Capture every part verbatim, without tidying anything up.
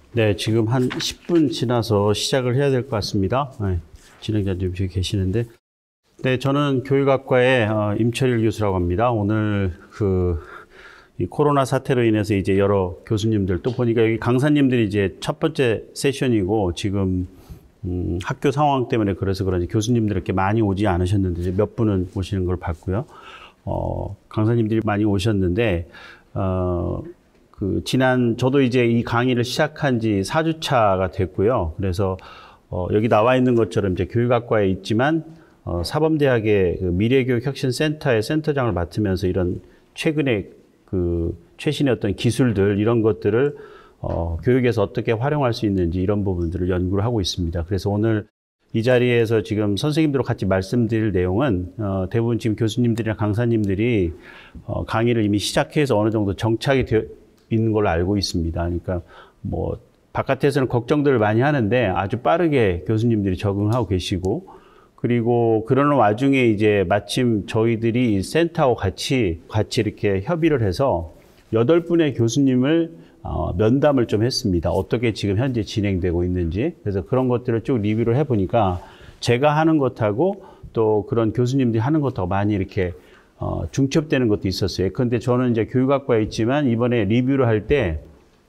네, 지금 한 십 분 지나서 시작을 해야 될 것 같습니다. 네, 진행자님 저기 계시는데. 네, 저는 교육학과의 어, 임철일 교수라고 합니다. 오늘 그, 이 코로나 사태로 인해서 이제 여러 교수님들 또 보니까 여기 강사님들이 이제 첫 번째 세션이고 지금 음, 학교 상황 때문에 그래서 그런지 교수님들 이렇게 많이 오지 않으셨는데 이제 몇 분은 오시는 걸 봤고요. 어, 강사님들이 많이 오셨는데, 어, 그, 지난, 저도 이제 이 강의를 시작한 지 사 주차가 됐고요. 그래서, 어, 여기 나와 있는 것처럼 이제 교육학과에 있지만, 어, 사범대학의 그 미래교육혁신센터의 센터장을 맡으면서 이런 최근에 그 최신의 어떤 기술들, 이런 것들을 어, 교육에서 어떻게 활용할 수 있는지 이런 부분들을 연구를 하고 있습니다. 그래서 오늘 이 자리에서 지금 선생님들과 같이 말씀드릴 내용은 어, 대부분 지금 교수님들이나 강사님들이 어, 강의를 이미 시작해서 어느 정도 정착이 되어 있는 걸로 알고 있습니다. 그러니까 뭐 바깥에서는 걱정들을 많이 하는데 아주 빠르게 교수님들이 적응하고 계시고, 그리고 그러는 와중에 이제 마침 저희들이 센터하고 같이 같이 이렇게 협의를 해서 여덟 분의 교수님을 어, 면담을 좀 했습니다. 어떻게 지금 현재 진행되고 있는지. 그래서 그런 것들을 쭉 리뷰를 해보니까 제가 하는 것하고 또 그런 교수님들이 하는 것하고 많이 이렇게 어, 중첩되는 것도 있었어요. 그런데 저는 이제 교육학과에 있지만 이번에 리뷰를 할 때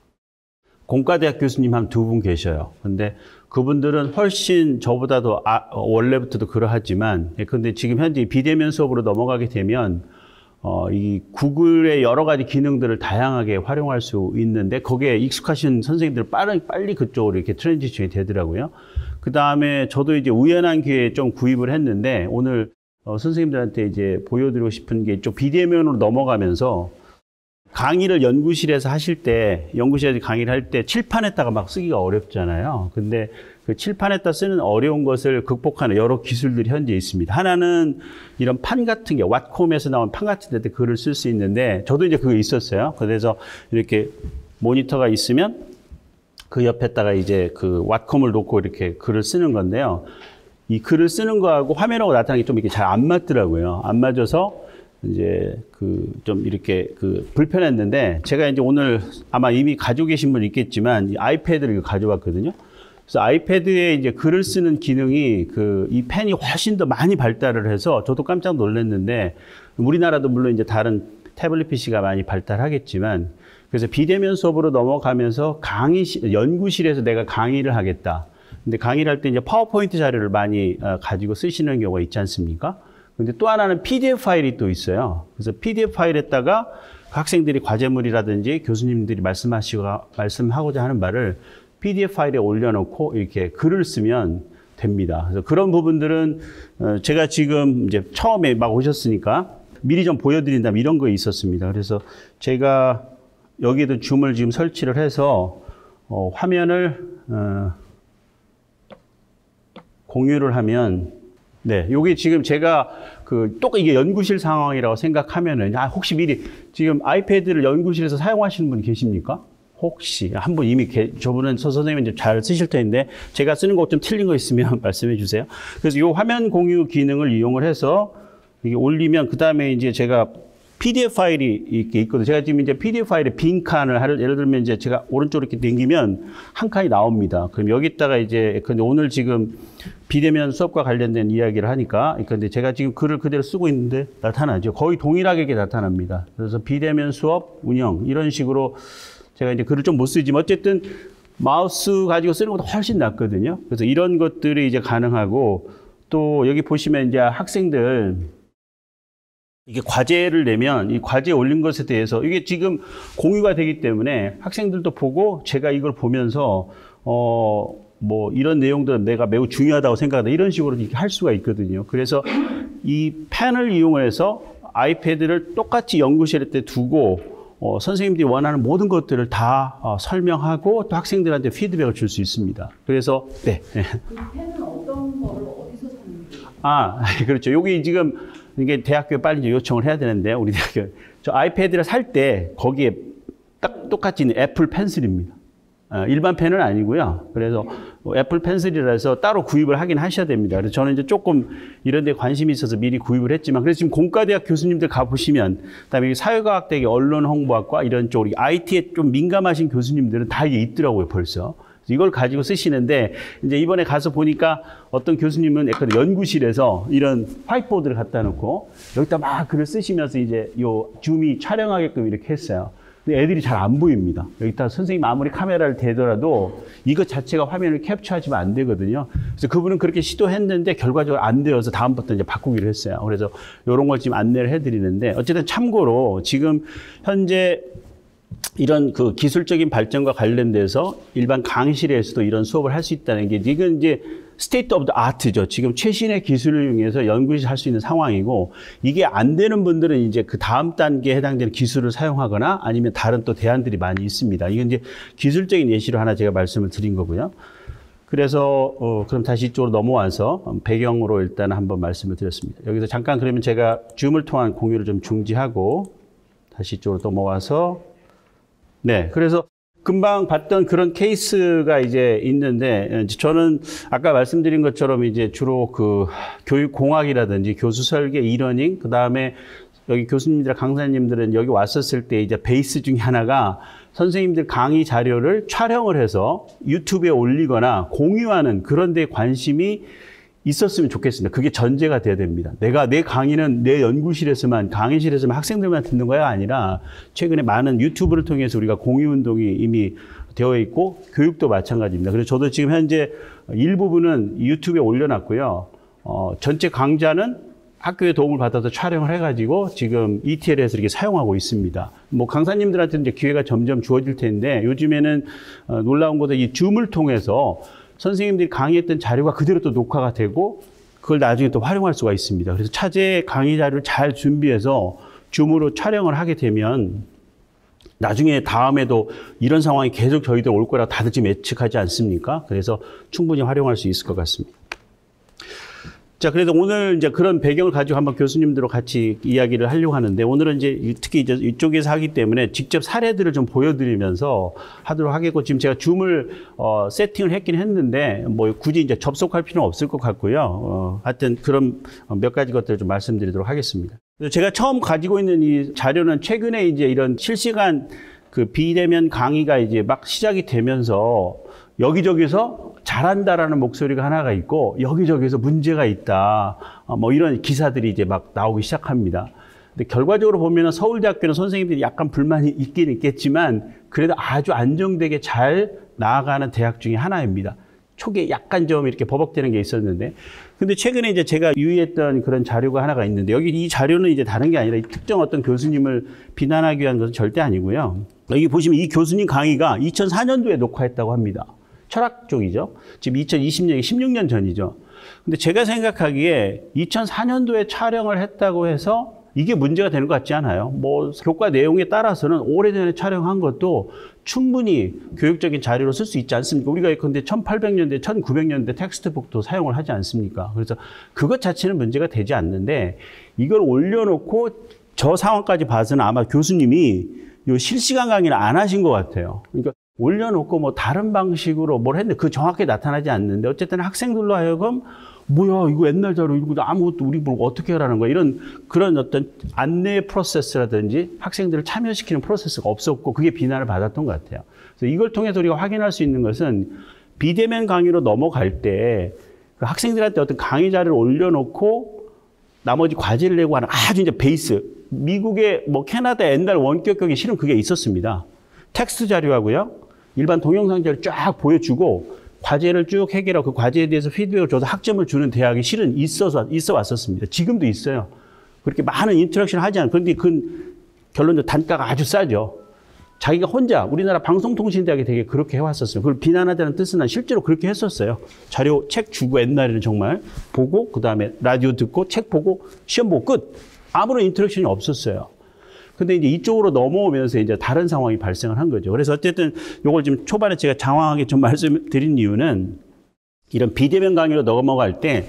공과대학 교수님 한 두 분 계셔요. 근데 그분들은 훨씬 저보다도 아, 원래부터도 그러하지만, 근데 지금 현재 비대면 수업으로 넘어가게 되면 어, 이 구글의 여러 가지 기능들을 다양하게 활용할 수 있는데 거기에 익숙하신 선생님들 빠르, 빨리 그쪽으로 이렇게 트랜지션이 되더라고요. 그 다음에 저도 이제 우연한 기회에 좀 구입을 했는데 오늘 어, 선생님들한테 이제 보여드리고 싶은 게 좀 비대면으로 넘어가면서 강의를 연구실에서 하실 때, 연구실에서 강의를 할 때 칠판에다가 막 쓰기가 어렵잖아요. 근데 그 칠판에다 쓰는 어려운 것을 극복하는 여러 기술들이 현재 있습니다. 하나는 이런 판 같은 게, 왓콤에서 나온 판 같은 데 글을 쓸 수 있는데, 저도 이제 그거 있었어요. 그래서 이렇게 모니터가 있으면 그 옆에다가 이제 그 왓콤을 놓고 이렇게 글을 쓰는 건데요. 이 글을 쓰는 거하고 화면하고 나타나는 게 좀 이렇게 잘 안 맞더라고요. 안 맞아서 이제 그 좀 이렇게 그 불편했는데, 제가 이제 오늘 아마 이미 가지고 계신 분 있겠지만 이 아이패드를 가져왔거든요. 그래서 아이패드에 이제 글을 쓰는 기능이 그 이 펜이 훨씬 더 많이 발달을 해서 저도 깜짝 놀랐는데, 우리나라도 물론 이제 다른 태블릿 피씨가 많이 발달하겠지만, 그래서 비대면 수업으로 넘어가면서 강의 연구실에서 내가 강의를 하겠다. 근데 강의를 할 때 이제 파워포인트 자료를 많이 가지고 쓰시는 경우가 있지 않습니까? 근데 또 하나는 피디에프 파일이 또 있어요. 그래서 피디에프 파일에다가 학생들이 과제물이라든지 교수님들이 말씀하시고, 말씀하고자 하는 말을 피디에프 파일에 올려놓고 이렇게 글을 쓰면 됩니다. 그래서 그런 부분들은 제가 지금 이제 처음에 막 오셨으니까 미리 좀 보여드린다면 이런 거 있었습니다. 그래서 제가 여기에도 줌을 지금 설치를 해서 어, 화면을 어, 공유를 하면, 네, 여기 지금 제가 그 또 이게 연구실 상황이라고 생각하면은, 아, 혹시 미리 지금 아이패드를 연구실에서 사용하시는 분 계십니까? 혹시 한 분 이미 개, 저분은 서 선생님은 이제 잘 쓰실 텐데 제가 쓰는 거 좀 틀린 거 있으면 말씀해 주세요. 그래서 이 화면 공유 기능을 이용을 해서 이게 올리면 그 다음에 이제 제가 피디에프 파일이 이렇게 있거든요. 제가 지금 이제 피디에프 파일에 빈 칸을 하를, 예를 들면 이제 제가 오른쪽으로 이렇게 당기면 한 칸이 나옵니다. 그럼 여기다가 이제, 근데 오늘 지금 비대면 수업과 관련된 이야기를 하니까, 근데 제가 지금 글을 그대로 쓰고 있는데 나타나죠. 거의 동일하게 이렇게 나타납니다. 그래서 비대면 수업 운영, 이런 식으로 제가 이제 글을 좀 못 쓰지만 어쨌든 마우스 가지고 쓰는 것보다 훨씬 낫거든요. 그래서 이런 것들이 이제 가능하고, 또 여기 보시면 이제 학생들, 이게 과제를 내면 이 과제에 올린 것에 대해서 이게 지금 공유가 되기 때문에 학생들도 보고 제가 이걸 보면서 어 뭐 이런 내용들은 내가 매우 중요하다고 생각한다, 이런 식으로 이렇게 할 수가 있거든요. 그래서 이 펜을 이용해서 아이패드를 똑같이 연구실에 때 두고 어, 선생님들이 원하는 모든 것들을 다 어, 설명하고 또 학생들한테 피드백을 줄 수 있습니다. 그래서 네. 그 펜은 어떤 거를 어디서 샀는지? 아, 그렇죠. 여기 지금 이게 대학교에 빨리 이제 요청을 해야 되는데, 우리 대학교 저 아이패드를 살 때 거기에 딱 똑같이 있는 애플 펜슬입니다. 어, 일반 펜은 아니고요. 그래서 뭐 애플 펜슬이라 해서 따로 구입을 하긴 하셔야 됩니다. 그래서 저는 이제 조금 이런 데 관심이 있어서 미리 구입을 했지만, 그래서 지금 공과대학 교수님들 가보시면, 그다음에 사회과학대학의 언론홍보학과 이런 쪽, 아이티에 좀 민감하신 교수님들은 다 이게 있더라고요, 벌써. 이걸 가지고 쓰시는데, 이제 이번에 가서 보니까 어떤 교수님은 약간 연구실에서 이런 화이트보드를 갖다 놓고 여기다 막 글을 쓰시면서 이제 요 줌이 촬영하게끔 이렇게 했어요. 근데 애들이 잘 안 보입니다. 여기다 선생님 아무리 카메라를 대더라도 이것 자체가 화면을 캡처하시면 안 되거든요. 그래서 그분은 그렇게 시도했는데 결과적으로 안 되어서 다음부터 이제 바꾸기로 했어요. 그래서 이런 걸 지금 안내를 해드리는데, 어쨌든 참고로 지금 현재 이런 그 기술적인 발전과 관련돼서 일반 강의실에서도 이런 수업을 할 수 있다는 게, 이건 이제 스테이트 오브 더 아트죠. 지금 최신의 기술을 이용해서 연구실 할 수 있는 상황이고, 이게 안 되는 분들은 이제 그 다음 단계에 해당되는 기술을 사용하거나 아니면 다른 또 대안들이 많이 있습니다. 이건 이제 기술적인 예시로 하나 제가 말씀을 드린 거고요. 그래서 어, 그럼 다시 이쪽으로 넘어와서 배경으로 일단 한번 말씀을 드렸습니다. 여기서 잠깐 그러면 제가 줌을 통한 공유를 좀 중지하고 다시 이쪽으로 넘어와서, 네, 그래서 금방 봤던 그런 케이스가 이제 있는데, 저는 아까 말씀드린 것처럼 이제 주로 그 교육공학이라든지 교수 설계, 이러닝, 그 다음에 여기 교수님들, 강사님들은 여기 왔었을 때 이제 베이스 중에 하나가 선생님들 강의 자료를 촬영을 해서 유튜브에 올리거나 공유하는 그런 데 관심이 있었으면 좋겠습니다. 그게 전제가 돼야 됩니다. 내가 내 강의는 내 연구실에서만, 강의실에서만 학생들만 듣는 거야 아니라, 최근에 많은 유튜브를 통해서 우리가 공유 운동이 이미 되어 있고, 교육도 마찬가지입니다. 그래서 저도 지금 현재 일부분은 유튜브에 올려놨고요. 어, 전체 강좌는 학교의 도움을 받아서 촬영을 해가지고 지금 이티엘에서 이렇게 사용하고 있습니다. 뭐 강사님들한테는 이제 기회가 점점 주어질 텐데, 요즘에는 어, 놀라운 것은 이 줌을 통해서 선생님들이 강의했던 자료가 그대로 또 녹화가 되고 그걸 나중에 또 활용할 수가 있습니다. 그래서 차제 강의 자료를 잘 준비해서 줌으로 촬영을 하게 되면 나중에 다음에도 이런 상황이 계속 저희들 올 거라고 다들 지금 예측하지 않습니까? 그래서 충분히 활용할 수 있을 것 같습니다. 자, 그래서 오늘 이제 그런 배경을 가지고 한번 교수님들과 같이 이야기를 하려고 하는데, 오늘은 이제 특히 이제 이쪽에서 하기 때문에 직접 사례들을 좀 보여드리면서 하도록 하겠고, 지금 제가 줌을 어, 세팅을 했긴 했는데, 뭐 굳이 이제 접속할 필요는 없을 것 같고요. 어, 하여튼 그런 몇 가지 것들을 좀 말씀드리도록 하겠습니다. 그래서 제가 처음 가지고 있는 이 자료는 최근에 이제 이런 실시간 그 비대면 강의가 이제 막 시작이 되면서 여기저기서 잘한다라는 목소리가 하나가 있고, 여기저기서 문제가 있다, 어, 뭐 이런 기사들이 이제 막 나오기 시작합니다. 근데 결과적으로 보면은 서울대학교는 선생님들이 약간 불만이 있긴 있겠지만, 그래도 아주 안정되게 잘 나아가는 대학 중에 하나입니다. 초기에 약간 좀 이렇게 버벅대는 게 있었는데, 근데 최근에 이제 제가 유의했던 그런 자료가 하나가 있는데, 여기 이 자료는 이제 다른 게 아니라 특정 어떤 교수님을 비난하기 위한 것은 절대 아니고요. 여기 보시면 이 교수님 강의가 이천사 년도에 녹화했다고 합니다. 철학 쪽이죠. 지금 이천이십 년이 십육 년 전이죠. 근데 제가 생각하기에 이천사 년도에 촬영을 했다고 해서 이게 문제가 되는 것 같지 않아요. 뭐 교과 내용에 따라서는 오래전에 촬영한 것도 충분히 교육적인 자료로 쓸 수 있지 않습니까? 우리가 근데 천팔백 년대, 천구백 년대 텍스트북도 사용을 하지 않습니까? 그래서 그것 자체는 문제가 되지 않는데, 이걸 올려놓고 저 상황까지 봐서는 아마 교수님이 요 실시간 강의를 안 하신 것 같아요. 그러니까 올려놓고 뭐 다른 방식으로 뭘 했는데 그 정확하게 나타나지 않는데, 어쨌든 학생들로 하여금 뭐야 이거 옛날 자료 이거 아무것도 우리 뭐 어떻게 하라는 거야, 이런 그런 어떤 안내 프로세스라든지 학생들을 참여시키는 프로세스가 없었고, 그게 비난을 받았던 것 같아요. 그래서 이걸 통해서 우리가 확인할 수 있는 것은, 비대면 강의로 넘어갈 때 그 학생들한테 어떤 강의 자료를 올려놓고 나머지 과제를 내고 하는 아주 이제 베이스, 미국의 뭐 캐나다 옛날 원격 교육이 실은 그게 있었습니다. 텍스트 자료하고요, 일반 동영상 자료 쫙 보여주고 과제를 쭉 해결하고 그 과제에 대해서 피드백을 줘서 학점을 주는 대학이 실은 있어서 있어 왔었습니다. 지금도 있어요. 그렇게 많은 인터랙션을 하지 않아요. 그런데 그 결론적으로 단가가 아주 싸죠. 자기가 혼자, 우리나라 방송통신대학이 되게 그렇게 해왔었어요. 그걸 비난하자는 뜻은 아니라 실제로 그렇게 했었어요. 자료 책 주고 옛날에는 정말 보고, 그 다음에 라디오 듣고 책 보고 시험 보고 끝. 아무런 인터랙션이 없었어요. 근데 이제 이쪽으로 넘어오면서 이제 다른 상황이 발생을 한 거죠. 그래서 어쨌든 요걸 지금 초반에 제가 장황하게 좀 말씀드린 이유는, 이런 비대면 강의로 넘어갈 때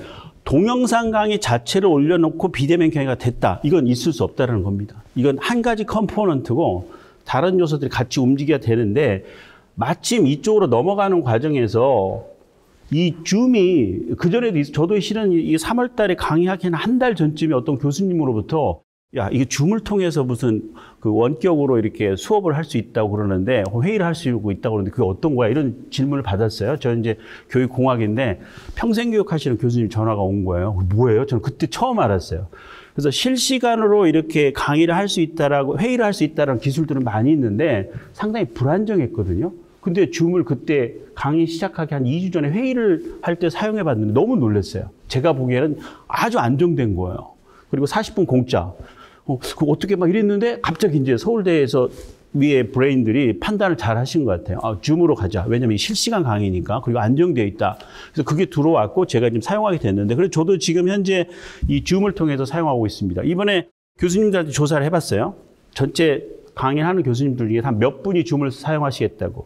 동영상 강의 자체를 올려놓고 비대면 강의가 됐다, 이건 있을 수 없다는 겁니다. 이건 한 가지 컴포넌트고 다른 요소들이 같이 움직여야 되는데, 마침 이쪽으로 넘어가는 과정에서 이 줌이 그전에도 저도 실은 이 삼월 달에 강의하기 한 달 전쯤에 어떤 교수님으로부터 야, 이게 줌을 통해서 무슨 그 원격으로 이렇게 수업을 할 수 있다고 그러는데 회의를 할 수 있다고 그러는데 그게 어떤 거야? 이런 질문을 받았어요. 저는 이제 교육공학인데 평생교육 하시는 교수님 전화가 온 거예요. 뭐예요? 저는 그때 처음 알았어요. 그래서 실시간으로 이렇게 강의를 할 수 있다라고 회의를 할 수 있다라는 기술들은 많이 있는데 상당히 불안정했거든요. 근데 줌을 그때 강의 시작하기 한 이 주 전에 회의를 할 때 사용해 봤는데 너무 놀랐어요. 제가 보기에는 아주 안정된 거예요. 그리고 사십 분 공짜. 어, 그 어떻게 막 이랬는데 갑자기 이제 서울대에서 위에 브레인들이 판단을 잘 하신 것 같아요. 아, 줌으로 가자. 왜냐면 실시간 강의니까. 그리고 안정되어 있다. 그래서 그게 들어왔고 제가 지금 사용하게 됐는데 그래서 저도 지금 현재 이 줌을 통해서 사용하고 있습니다. 이번에 교수님들한테 조사를 해봤어요. 전체 강의하는 교수님들 중에 한 몇 분이 줌을 사용하시겠다고.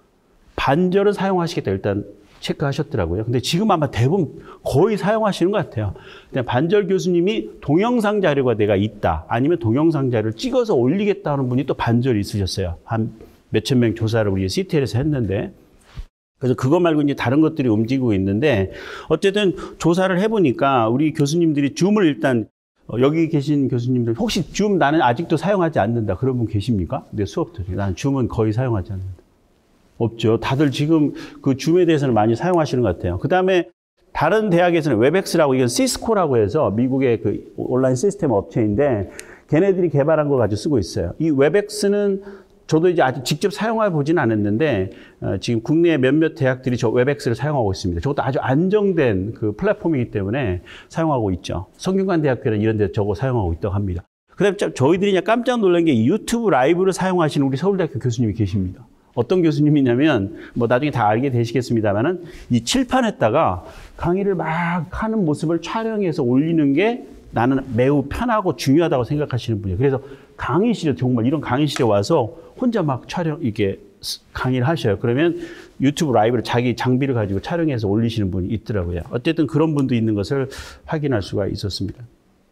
반절은 사용하시겠다 일단 체크하셨더라고요. 근데 지금 아마 대부분 거의 사용하시는 것 같아요. 그냥 반절 교수님이 동영상 자료가 내가 있다. 아니면 동영상 자료를 찍어서 올리겠다 하는 분이 또 반절 있으셨어요. 한 몇천 명 조사를 우리 씨티엘에서 했는데. 그래서 그거 말고 이제 다른 것들이 움직이고 있는데 어쨌든 조사를 해보니까 우리 교수님들이 줌을 일단 여기 계신 교수님들 혹시 줌 나는 아직도 사용하지 않는다. 그런 분 계십니까? 내 수업 들이 나는 줌은 거의 사용하지 않는다. 없죠. 다들 지금 그 줌에 대해서는 많이 사용하시는 것 같아요. 그 다음에 다른 대학에서는 웹엑스라고 이건 시스코라고 해서 미국의 그 온라인 시스템 업체인데 걔네들이 개발한 걸 가지고 쓰고 있어요. 이 웹엑스는 저도 이제 아직 직접 사용해 보진 않았는데 어, 지금 국내 몇몇 대학들이 저 웹엑스를 사용하고 있습니다. 저것도 아주 안정된 그 플랫폼이기 때문에 사용하고 있죠. 성균관대학교는 이런 데 저거 사용하고 있다고 합니다. 그 다음에 저희들이 그냥 깜짝 놀란 게 유튜브 라이브를 사용하시는 우리 서울대학교 교수님이 계십니다. 어떤 교수님이냐면 뭐 나중에 다 알게 되시겠습니다만은 이 칠판에다가 강의를 막 하는 모습을 촬영해서 올리는 게 나는 매우 편하고 중요하다고 생각하시는 분이에요. 그래서 강의실에 정말 이런 강의실에 와서 혼자 막 촬영 이렇게 강의를 하셔요. 그러면 유튜브 라이브를 자기 장비를 가지고 촬영해서 올리시는 분이 있더라고요. 어쨌든 그런 분도 있는 것을 확인할 수가 있었습니다.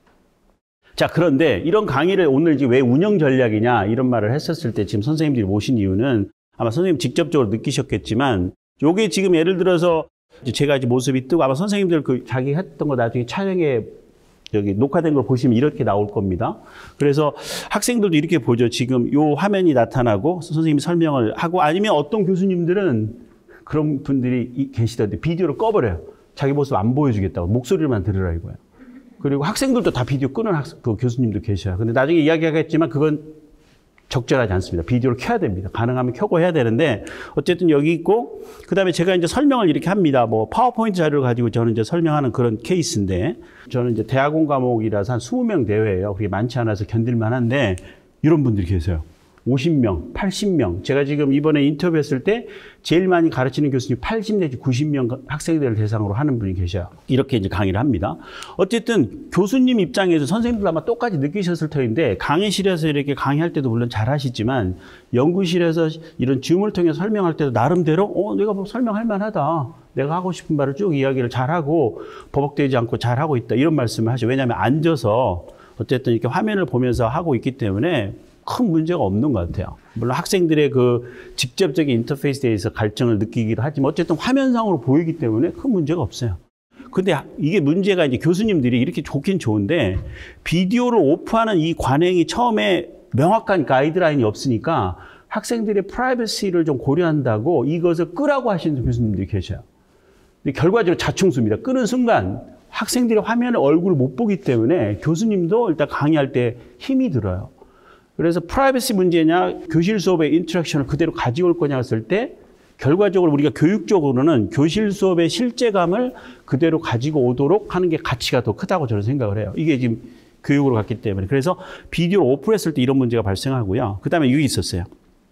자, 그런데 이런 강의를 오늘 이제 왜 운영 전략이냐 이런 말을 했었을 때 지금 선생님들이 모신 이유는 아마 선생님 직접적으로 느끼셨겠지만 요게 지금 예를 들어서 제가 이제 모습이 뜨고 아마 선생님들 그 자기 했던 거 나중에 촬영에 여기 녹화된 걸 보시면 이렇게 나올 겁니다. 그래서 학생들도 이렇게 보죠. 지금 요 화면이 나타나고 선생님이 설명을 하고 아니면 어떤 교수님들은 그런 분들이 계시던데 비디오를 꺼버려요. 자기 모습 안 보여주겠다고 목소리만 들으라 이거예요. 그리고 학생들도 다 비디오 끄는 학생, 그 교수님도 계셔요. 근데 나중에 이야기하겠지만 그건 적절하지 않습니다. 비디오를 켜야 됩니다. 가능하면 켜고 해야 되는데 어쨌든 여기 있고 그다음에 제가 이제 설명을 이렇게 합니다. 뭐 파워포인트 자료를 가지고 저는 이제 설명하는 그런 케이스인데 저는 이제 대학원 과목이라서 한 이십 명 대회예요. 그게 많지 않아서 견딜만 한데 이런 분들이 계세요. 오십 명, 팔십 명. 제가 지금 이번에 인터뷰했을 때 제일 많이 가르치는 교수님 팔십 내지 구십 명 학생들을 대상으로 하는 분이 계셔요. 이렇게 이제 강의를 합니다. 어쨌든 교수님 입장에서 선생님들 아마 똑같이 느끼셨을 터인데 강의실에서 이렇게 강의할 때도 물론 잘 하시지만 연구실에서 이런 줌을 통해 설명할 때도 나름대로 어, 내가 뭐 설명할 만하다. 내가 하고 싶은 말을 쭉 이야기를 잘하고 버벅대지 않고 잘하고 있다. 이런 말씀을 하죠. 왜냐하면 앉아서 어쨌든 이렇게 화면을 보면서 하고 있기 때문에 큰 문제가 없는 것 같아요. 물론 학생들의 그 직접적인 인터페이스에 대해서 갈증을 느끼기도 하지만 어쨌든 화면상으로 보이기 때문에 큰 문제가 없어요. 근데 이게 문제가 이제 교수님들이 이렇게 좋긴 좋은데 비디오를 오프하는 이 관행이 처음에 명확한 가이드라인이 없으니까 학생들의 프라이버시를 좀 고려한다고 이것을 끄라고 하시는 교수님들이 계셔요. 근데 결과적으로 자충수입니다. 끄는 순간 학생들의 화면에 얼굴을 못 보기 때문에 교수님도 일단 강의할 때 힘이 들어요. 그래서 프라이버시 문제냐 교실 수업의 인터랙션을 그대로 가져올 거냐 했을 때 결과적으로 우리가 교육적으로는 교실 수업의 실제감을 그대로 가지고 오도록 하는 게 가치가 더 크다고 저는 생각을 해요. 이게 지금 교육으로 갔기 때문에. 그래서 비디오를 오프했을 때 이런 문제가 발생하고요. 그 다음에 이게 있었어요.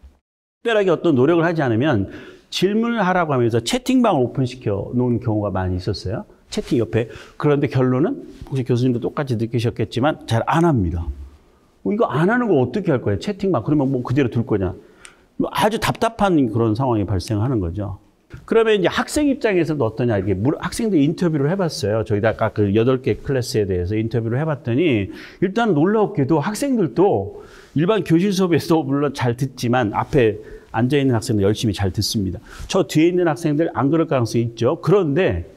특별하게 어떤 노력을 하지 않으면 질문을 하라고 하면서 채팅방을 오픈시켜 놓은 경우가 많이 있었어요. 채팅 옆에. 그런데 결론은 혹시 교수님도 똑같이 느끼셨겠지만 잘 안 합니다. 이거 안 하는 걸 어떻게 할 거예요? 채팅방. 그러면 뭐 그대로 둘 거냐? 아주 답답한 그런 상황이 발생하는 거죠. 그러면 이제 학생 입장에서도 어떠냐? 이게 학생들 인터뷰를 해봤어요. 저희도 아까 그 여덟 개 클래스에 대해서 인터뷰를 해봤더니 일단 놀랍게도 학생들도 일반 교실 수업에서 물론 잘 듣지만 앞에 앉아있는 학생들 열심히 잘 듣습니다. 저 뒤에 있는 학생들 안 그럴 가능성이 있죠. 그런데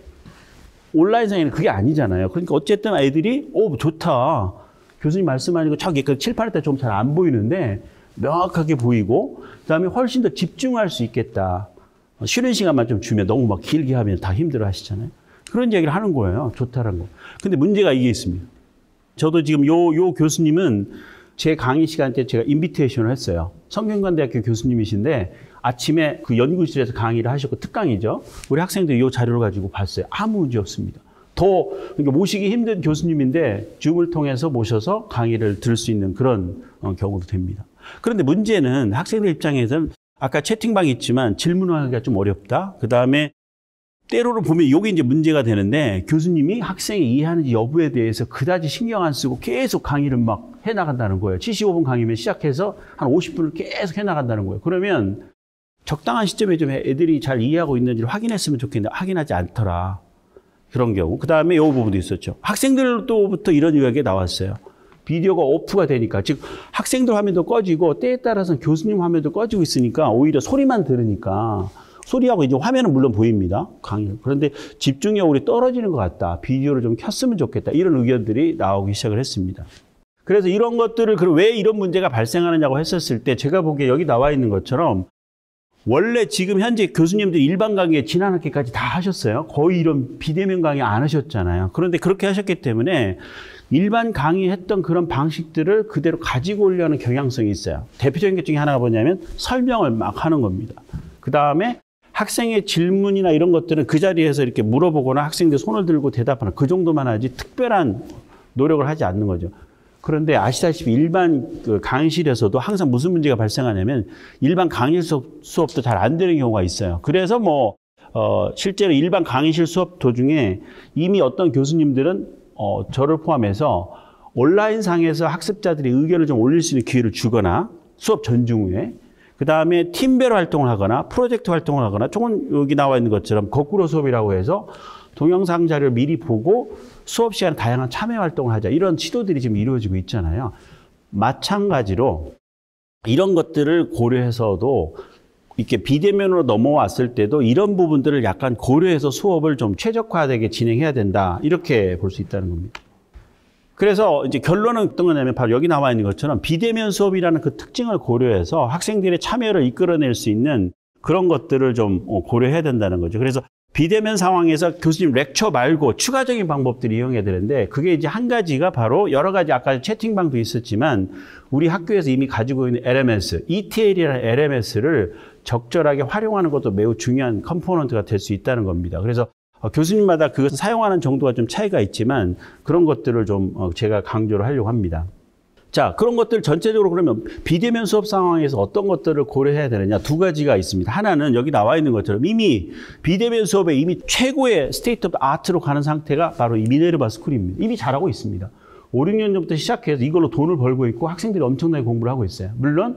온라인상에는 그게 아니잖아요. 그러니까 어쨌든 애들이 오 좋다. 교수님 말씀하는 거 저기 그 칠판할 때 좀 잘 안 보이는데 명확하게 보이고 그다음에 훨씬 더 집중할 수 있겠다. 쉬는 시간만 좀 주면 너무 막 길게 하면 다 힘들어 하시잖아요. 그런 얘기를 하는 거예요. 좋다는 거. 근데 문제가 이게 있습니다. 저도 지금 요, 요 교수님은 제 강의 시간 때 제가 인비테이션을 했어요. 성균관대학교 교수님이신데 아침에 그 연구실에서 강의를 하셨고 특강이죠. 우리 학생들이 이 자료를 가지고 봤어요. 아무 문제 없습니다. 더 그러니까 모시기 힘든 교수님인데 줌을 통해서 모셔서 강의를 들을 수 있는 그런 어, 경우도 됩니다. 그런데 문제는 학생들 입장에서는 아까 채팅방이 있지만 질문하기가 좀 어렵다. 그 다음에 때로는 보면 이게 이제 문제가 되는데 교수님이 학생이 이해하는지 여부에 대해서 그다지 신경 안 쓰고 계속 강의를 막 해나간다는 거예요. 칠십오 분 강의면 시작해서 한 오십 분을 계속 해나간다는 거예요. 그러면 적당한 시점에 좀 애들이 잘 이해하고 있는지를 확인했으면 좋겠는데 확인하지 않더라. 그런 경우. 그 다음에 이 부분도 있었죠. 학생들로부터 이런 이야기가 나왔어요. 비디오가 오프가 되니까, 즉 학생들 화면도 꺼지고 때에 따라서는 교수님 화면도 꺼지고 있으니까 오히려 소리만 들으니까 소리하고 이제 화면은 물론 보입니다. 강의. 그런데 집중력이 떨어지는 것 같다. 비디오를 좀 켰으면 좋겠다. 이런 의견들이 나오기 시작을 했습니다. 그래서 이런 것들을 왜 이런 문제가 발생하느냐고 했었을 때 제가 보기에 여기 나와 있는 것처럼 원래 지금 현재 교수님들 일반 강의 지난 학기까지 다 하셨어요. 거의 이런 비대면 강의 안 하셨잖아요. 그런데 그렇게 하셨기 때문에 일반 강의했던 그런 방식들을 그대로 가지고 오려는 경향성이 있어요. 대표적인 것 중에 하나가 뭐냐면 설명을 막 하는 겁니다. 그 다음에 학생의 질문이나 이런 것들은 그 자리에서 이렇게 물어보거나 학생들 손을 들고 대답하는 그 정도만 하지 특별한 노력을 하지 않는 거죠. 그런데 아시다시피 일반 그 강의실에서도 항상 무슨 문제가 발생하냐면 일반 강의실 수업도 잘 안 되는 경우가 있어요. 그래서 뭐 어, 실제로 일반 강의실 수업 도중에 이미 어떤 교수님들은 어, 저를 포함해서 온라인상에서 학습자들이 의견을 좀 올릴 수 있는 기회를 주거나 수업 전중 후에 그 다음에 팀별 활동을 하거나 프로젝트 활동을 하거나 조금 여기 나와 있는 것처럼 거꾸로 수업이라고 해서 동영상 자료를 미리 보고 수업 시간에 다양한 참여 활동을 하자. 이런 시도들이 지금 이루어지고 있잖아요. 마찬가지로 이런 것들을 고려해서도 이렇게 비대면으로 넘어왔을 때도 이런 부분들을 약간 고려해서 수업을 좀 최적화되게 진행해야 된다. 이렇게 볼 수 있다는 겁니다. 그래서 이제 결론은 어떤 거냐면 바로 여기 나와 있는 것처럼 비대면 수업이라는 그 특징을 고려해서 학생들의 참여를 이끌어낼 수 있는 그런 것들을 좀 고려해야 된다는 거죠. 그래서 비대면 상황에서 교수님 렉처 말고 추가적인 방법들을 이용해야 되는데 그게 이제 한 가지가 바로 여러 가지 아까 채팅방도 있었지만 우리 학교에서 이미 가지고 있는 엘엠에스, 이티엘이라는 엘엠에스를 적절하게 활용하는 것도 매우 중요한 컴포넌트가 될 수 있다는 겁니다. 그래서 교수님마다 그것을 사용하는 정도가 좀 차이가 있지만 그런 것들을 좀 제가 강조를 하려고 합니다. 자, 그런 것들 전체적으로 그러면 비대면 수업 상황에서 어떤 것들을 고려해야 되느냐 두 가지가 있습니다. 하나는 여기 나와 있는 것처럼 이미 비대면 수업에 이미 최고의 스테이트 오브 아트로 가는 상태가 바로 이 미네르바 스쿨입니다. 이미 잘하고 있습니다. 오, 육 년 전부터 시작해서 이걸로 돈을 벌고 있고 학생들이 엄청나게 공부를 하고 있어요. 물론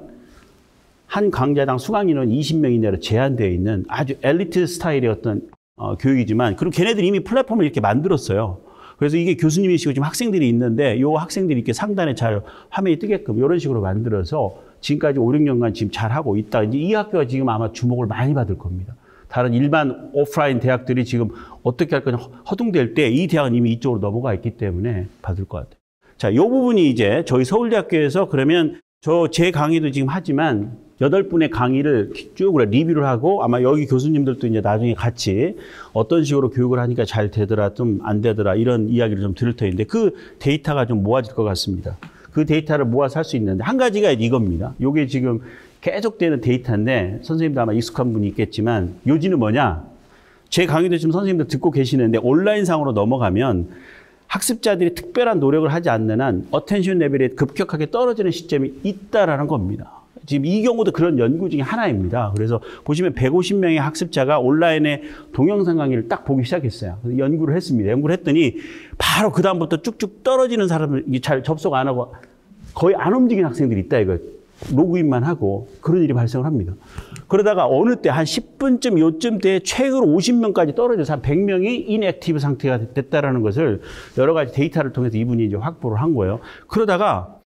한 강좌당 수강 인원 이십 명 이내로 제한되어 있는 아주 엘리트 스타일의 어떤 어, 교육이지만 그럼 걔네들이 이미 플랫폼을 이렇게 만들었어요. 그래서 이게 교수님이시고 지금 학생들이 있는데 요 학생들이 이렇게 상단에 잘 화면이 뜨게끔 이런 식으로 만들어서 지금까지 오, 육 년간 지금 잘하고 있다. 이제 이 학교가 지금 아마 주목을 많이 받을 겁니다. 다른 일반 오프라인 대학들이 지금 어떻게 할 거냐 허둥댈 때 이 대학은 이미 이쪽으로 넘어가 있기 때문에 받을 것 같아요. 자, 요 부분이 이제 저희 서울대학교에서 그러면 저 제 강의도 지금 하지만 여덟 분의 강의를 쭉 리뷰를 하고 아마 여기 교수님들도 이제 나중에 같이 어떤 식으로 교육을 하니까 잘 되더라, 좀 안 되더라 이런 이야기를 좀 들을 터인데 그 데이터가 좀 모아질 것 같습니다. 그 데이터를 모아서 할 수 있는데 한 가지가 이겁니다. 이게 지금 계속되는 데이터인데 선생님도 아마 익숙한 분이 있겠지만 요지는 뭐냐? 제 강의도 지금 선생님들 듣고 계시는데 온라인상으로 넘어가면 학습자들이 특별한 노력을 하지 않는 한 어텐션 레벨이 급격하게 떨어지는 시점이 있다라는 겁니다. 지금 이 경우도 그런 연구 중에 하나입니다. 그래서 보시면 백오십 명의 학습자가 온라인에 동영상 강의를 딱 보기 시작했어요. 그래서 연구를 했습니다. 연구를 했더니 바로 그다음부터 쭉쭉 떨어지는 사람을 잘 접속 안 하고 거의 안 움직이는 학생들이 있다 이거. 로그인만 하고 그런 일이 발생을 합니다. 그러다가 어느 때 한 십 분쯤 요쯤 때 최고로 오십 명까지 떨어져서 한 백 명이 인액티브 상태가 됐다라는 것을 여러 가지 데이터를 통해서 이분이 이제 확보를 한 거예요. 그러다가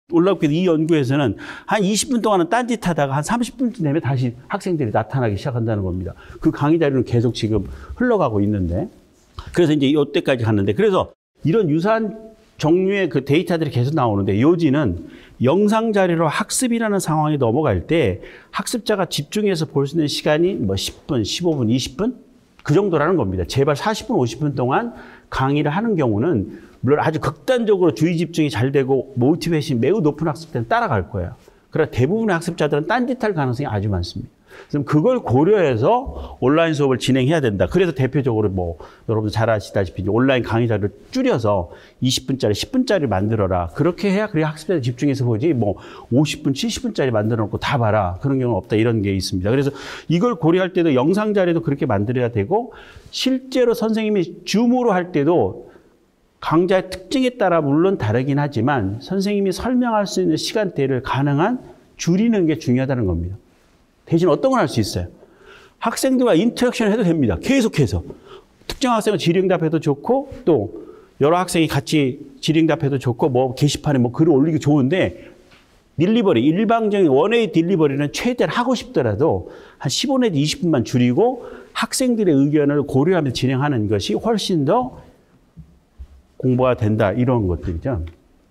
놀랍게도 이 연구에서는 한 이십 분 동안은 딴짓하다가 한 삼십 분쯤 되면 다시 학생들이 나타나기 시작한다는 겁니다. 그 강의 자료는 계속 지금 흘러가고 있는데, 그래서 이제 이때까지 갔는데, 그래서 이런 유사한 종류의 그 데이터들이 계속 나오는데, 요지는 영상 자료로 학습이라는 상황에 넘어갈 때 학습자가 집중해서 볼 수 있는 시간이 뭐 십 분, 십오 분, 이십 분? 그 정도라는 겁니다. 제발 사십 분, 오십 분 동안 강의를 하는 경우는 물론 아주 극단적으로 주의 집중이 잘 되고 모티베이션이 매우 높은 학습자는 따라갈 거예요. 그러나 대부분의 학습자들은 딴짓할 가능성이 아주 많습니다. 그럼 그걸 고려해서 온라인 수업을 진행해야 된다. 그래서 대표적으로 뭐 여러분 잘 아시다시피 온라인 강의 자료를 줄여서 이십 분짜리, 십 분짜리 만들어라. 그렇게 해야 그래야 학습자들 집중해서 보지 뭐 오십 분, 칠십 분짜리 만들어 놓고 다 봐라. 그런 경우는 없다. 이런 게 있습니다. 그래서 이걸 고려할 때도 영상 자료도 그렇게 만들어야 되고, 실제로 선생님이 줌으로 할 때도 강좌의 특징에 따라 물론 다르긴 하지만 선생님이 설명할 수 있는 시간대를 가능한 줄이는 게 중요하다는 겁니다. 대신 어떤 건 할 수 있어요? 학생들과 인터랙션을 해도 됩니다. 계속해서. 특정 학생은 질의응답해도 좋고, 또 여러 학생이 같이 질의응답해도 좋고, 뭐 게시판에 뭐 글을 올리기 좋은데, 딜리버리, 일방적인 원웨이 딜리버리는 최대한 하고 싶더라도 한 십오 내지 이십 분만 줄이고 학생들의 의견을 고려하면서 진행하는 것이 훨씬 더 공부가 된다. 이런 것들이죠.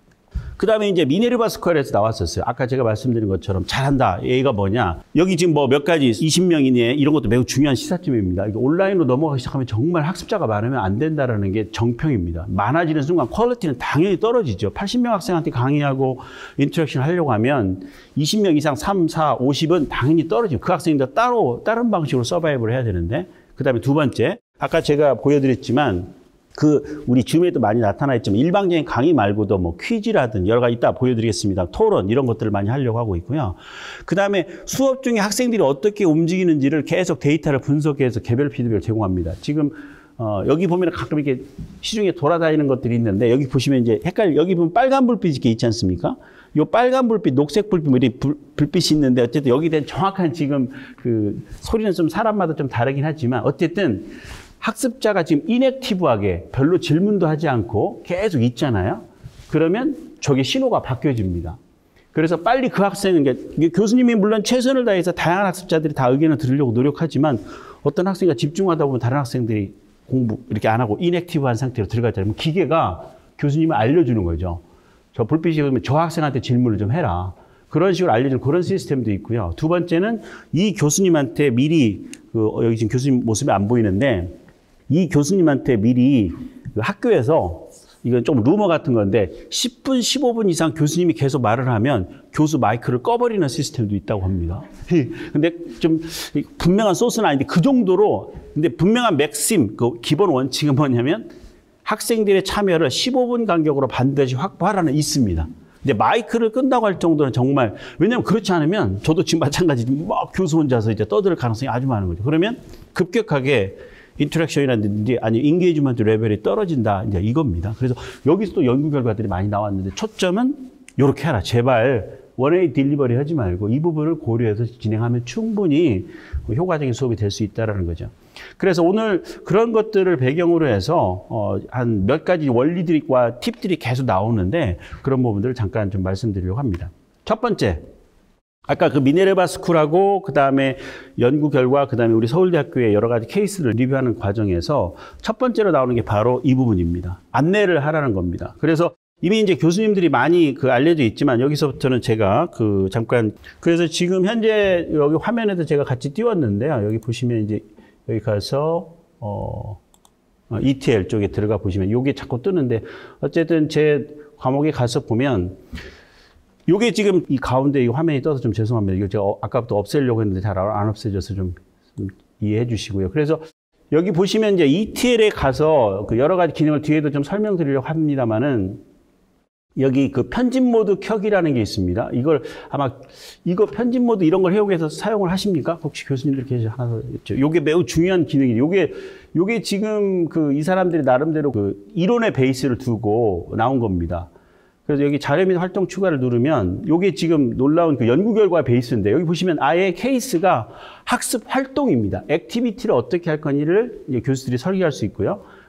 그 다음에 이제 미네르바 스퀘어에서 나왔었어요. 아까 제가 말씀드린 것처럼 잘한다. 얘가 뭐냐. 여기 지금 뭐 몇 가지 이십 명이네. 이런 것도 매우 중요한 시사점입니다. 온라인으로 넘어가기 시작하면 정말 학습자가 많으면 안 된다는 게 정평입니다. 많아지는 순간 퀄리티는 당연히 떨어지죠. 팔십 명 학생한테 강의하고 인터랙션 하려고 하면 이십 명 이상 삼, 사, 오십은 당연히 떨어지고 그 학생들 따로 다른 방식으로 서바이벌을 해야 되는데, 그 다음에 두 번째. 아까 제가 보여드렸지만 그 우리 줌에도 많이 나타나 있지만 일방적인 강의 말고도 뭐 퀴즈라든 여러 가지 이따 보여드리겠습니다. 토론 이런 것들을 많이 하려고 하고 있고요. 그 다음에 수업 중에 학생들이 어떻게 움직이는지를 계속 데이터를 분석해서 개별 피드백을 제공합니다. 지금 어, 여기 보면 가끔 이렇게 시중에 돌아다니는 것들이 있는데, 여기 보시면 이제 헷갈려. 여기 보면 빨간 불빛이 이렇게 있지 않습니까? 요 빨간 불빛, 녹색 불빛, 뭐 이렇게 불, 불빛이 있는데, 어쨌든 여기에 대한 정확한 지금 그 소리는 좀 사람마다 좀 다르긴 하지만, 어쨌든 학습자가 지금 인액티브하게 별로 질문도 하지 않고 계속 있잖아요. 그러면 저게 신호가 바뀌어집니다. 그래서 빨리 그 학생은, 이게 교수님이 물론 최선을 다해서 다양한 학습자들이 다 의견을 들으려고 노력하지만, 어떤 학생이 집중하다 보면 다른 학생들이 공부 이렇게 안 하고 인액티브한 상태로 들어가잖아요. 기계가 교수님을 알려주는 거죠. 저 불빛이 오면 저 학생한테 질문을 좀 해라. 그런 식으로 알려주는 그런 시스템도 있고요. 두 번째는 이 교수님한테 미리, 그 여기 지금 교수님 모습이 안 보이는데, 이 교수님한테 미리 그 학교에서, 이건 좀 루머 같은 건데, 십 분, 십오 분 이상 교수님이 계속 말을 하면 교수 마이크를 꺼버리는 시스템도 있다고 합니다. 근데 좀 분명한 소스는 아닌데 그 정도로, 근데 분명한 맥심, 그 기본 원칙은 뭐냐면 학생들의 참여를 십오 분 간격으로 반드시 확보하라는 있습니다. 근데 마이크를 끈다고 할 정도는 정말, 왜냐하면 그렇지 않으면 저도 지금 마찬가지로 막 교수 혼자서 이제 떠들 가능성이 아주 많은 거죠. 그러면 급격하게 인터랙션이라든지 아니 인게이지먼트 레벨이 떨어진다, 이제 이겁니다. 그래서 여기서 또 연구 결과들이 많이 나왔는데, 초점은 이렇게 하라. 제발 원웨이 딜리버리 하지 말고 이 부분을 고려해서 진행하면 충분히 효과적인 수업이 될 수 있다는 거죠. 그래서 오늘 그런 것들을 배경으로 해서 어, 한 몇 가지 원리들과 팁들이 계속 나오는데, 그런 부분들을 잠깐 좀 말씀드리려고 합니다. 첫 번째, 아까 그 미네르바 스쿨하고 그 다음에 연구 결과, 그 다음에 우리 서울대학교의 여러 가지 케이스를 리뷰하는 과정에서 첫 번째로 나오는 게 바로 이 부분입니다. 안내를 하라는 겁니다. 그래서 이미 이제 교수님들이 많이 그 알려져 있지만, 여기서부터는 제가 그 잠깐, 그래서 지금 현재 여기 화면에도 제가 같이 띄웠는데요. 여기 보시면 이제 여기 가서 어 이티엘 쪽에 들어가 보시면 요게 자꾸 뜨는데, 어쨌든 제 과목에 가서 보면 요게 지금 이 가운데 이 화면이 떠서 좀 죄송합니다. 이거 제가 아까부터 없애려고 했는데 잘 안 없애져서 좀, 좀 이해해 주시고요. 그래서 여기 보시면 이제 이티엘에 가서 그 여러 가지 기능을 뒤에도 좀 설명드리려고 합니다만은, 여기 그 편집 모드 켜기라는 게 있습니다. 이걸 아마 이거 편집 모드 이런 걸 해오해서 사용을 하십니까? 혹시 교수님들 계시 하나 있죠? 요게 매우 중요한 기능이에요. 요게 요게 지금 그 이 사람들이 나름대로 그 이론의 베이스를 두고 나온 겁니다. 그래서 여기 자료 및 활동 추가를 누르면 요게 지금 놀라운 그 연구 결과 베이스인데, 여기 보시면 아예 케이스가 학습 활동입니다. 액티비티를 어떻게 할 거니를 이제 교수들이 설계할 수 있고요.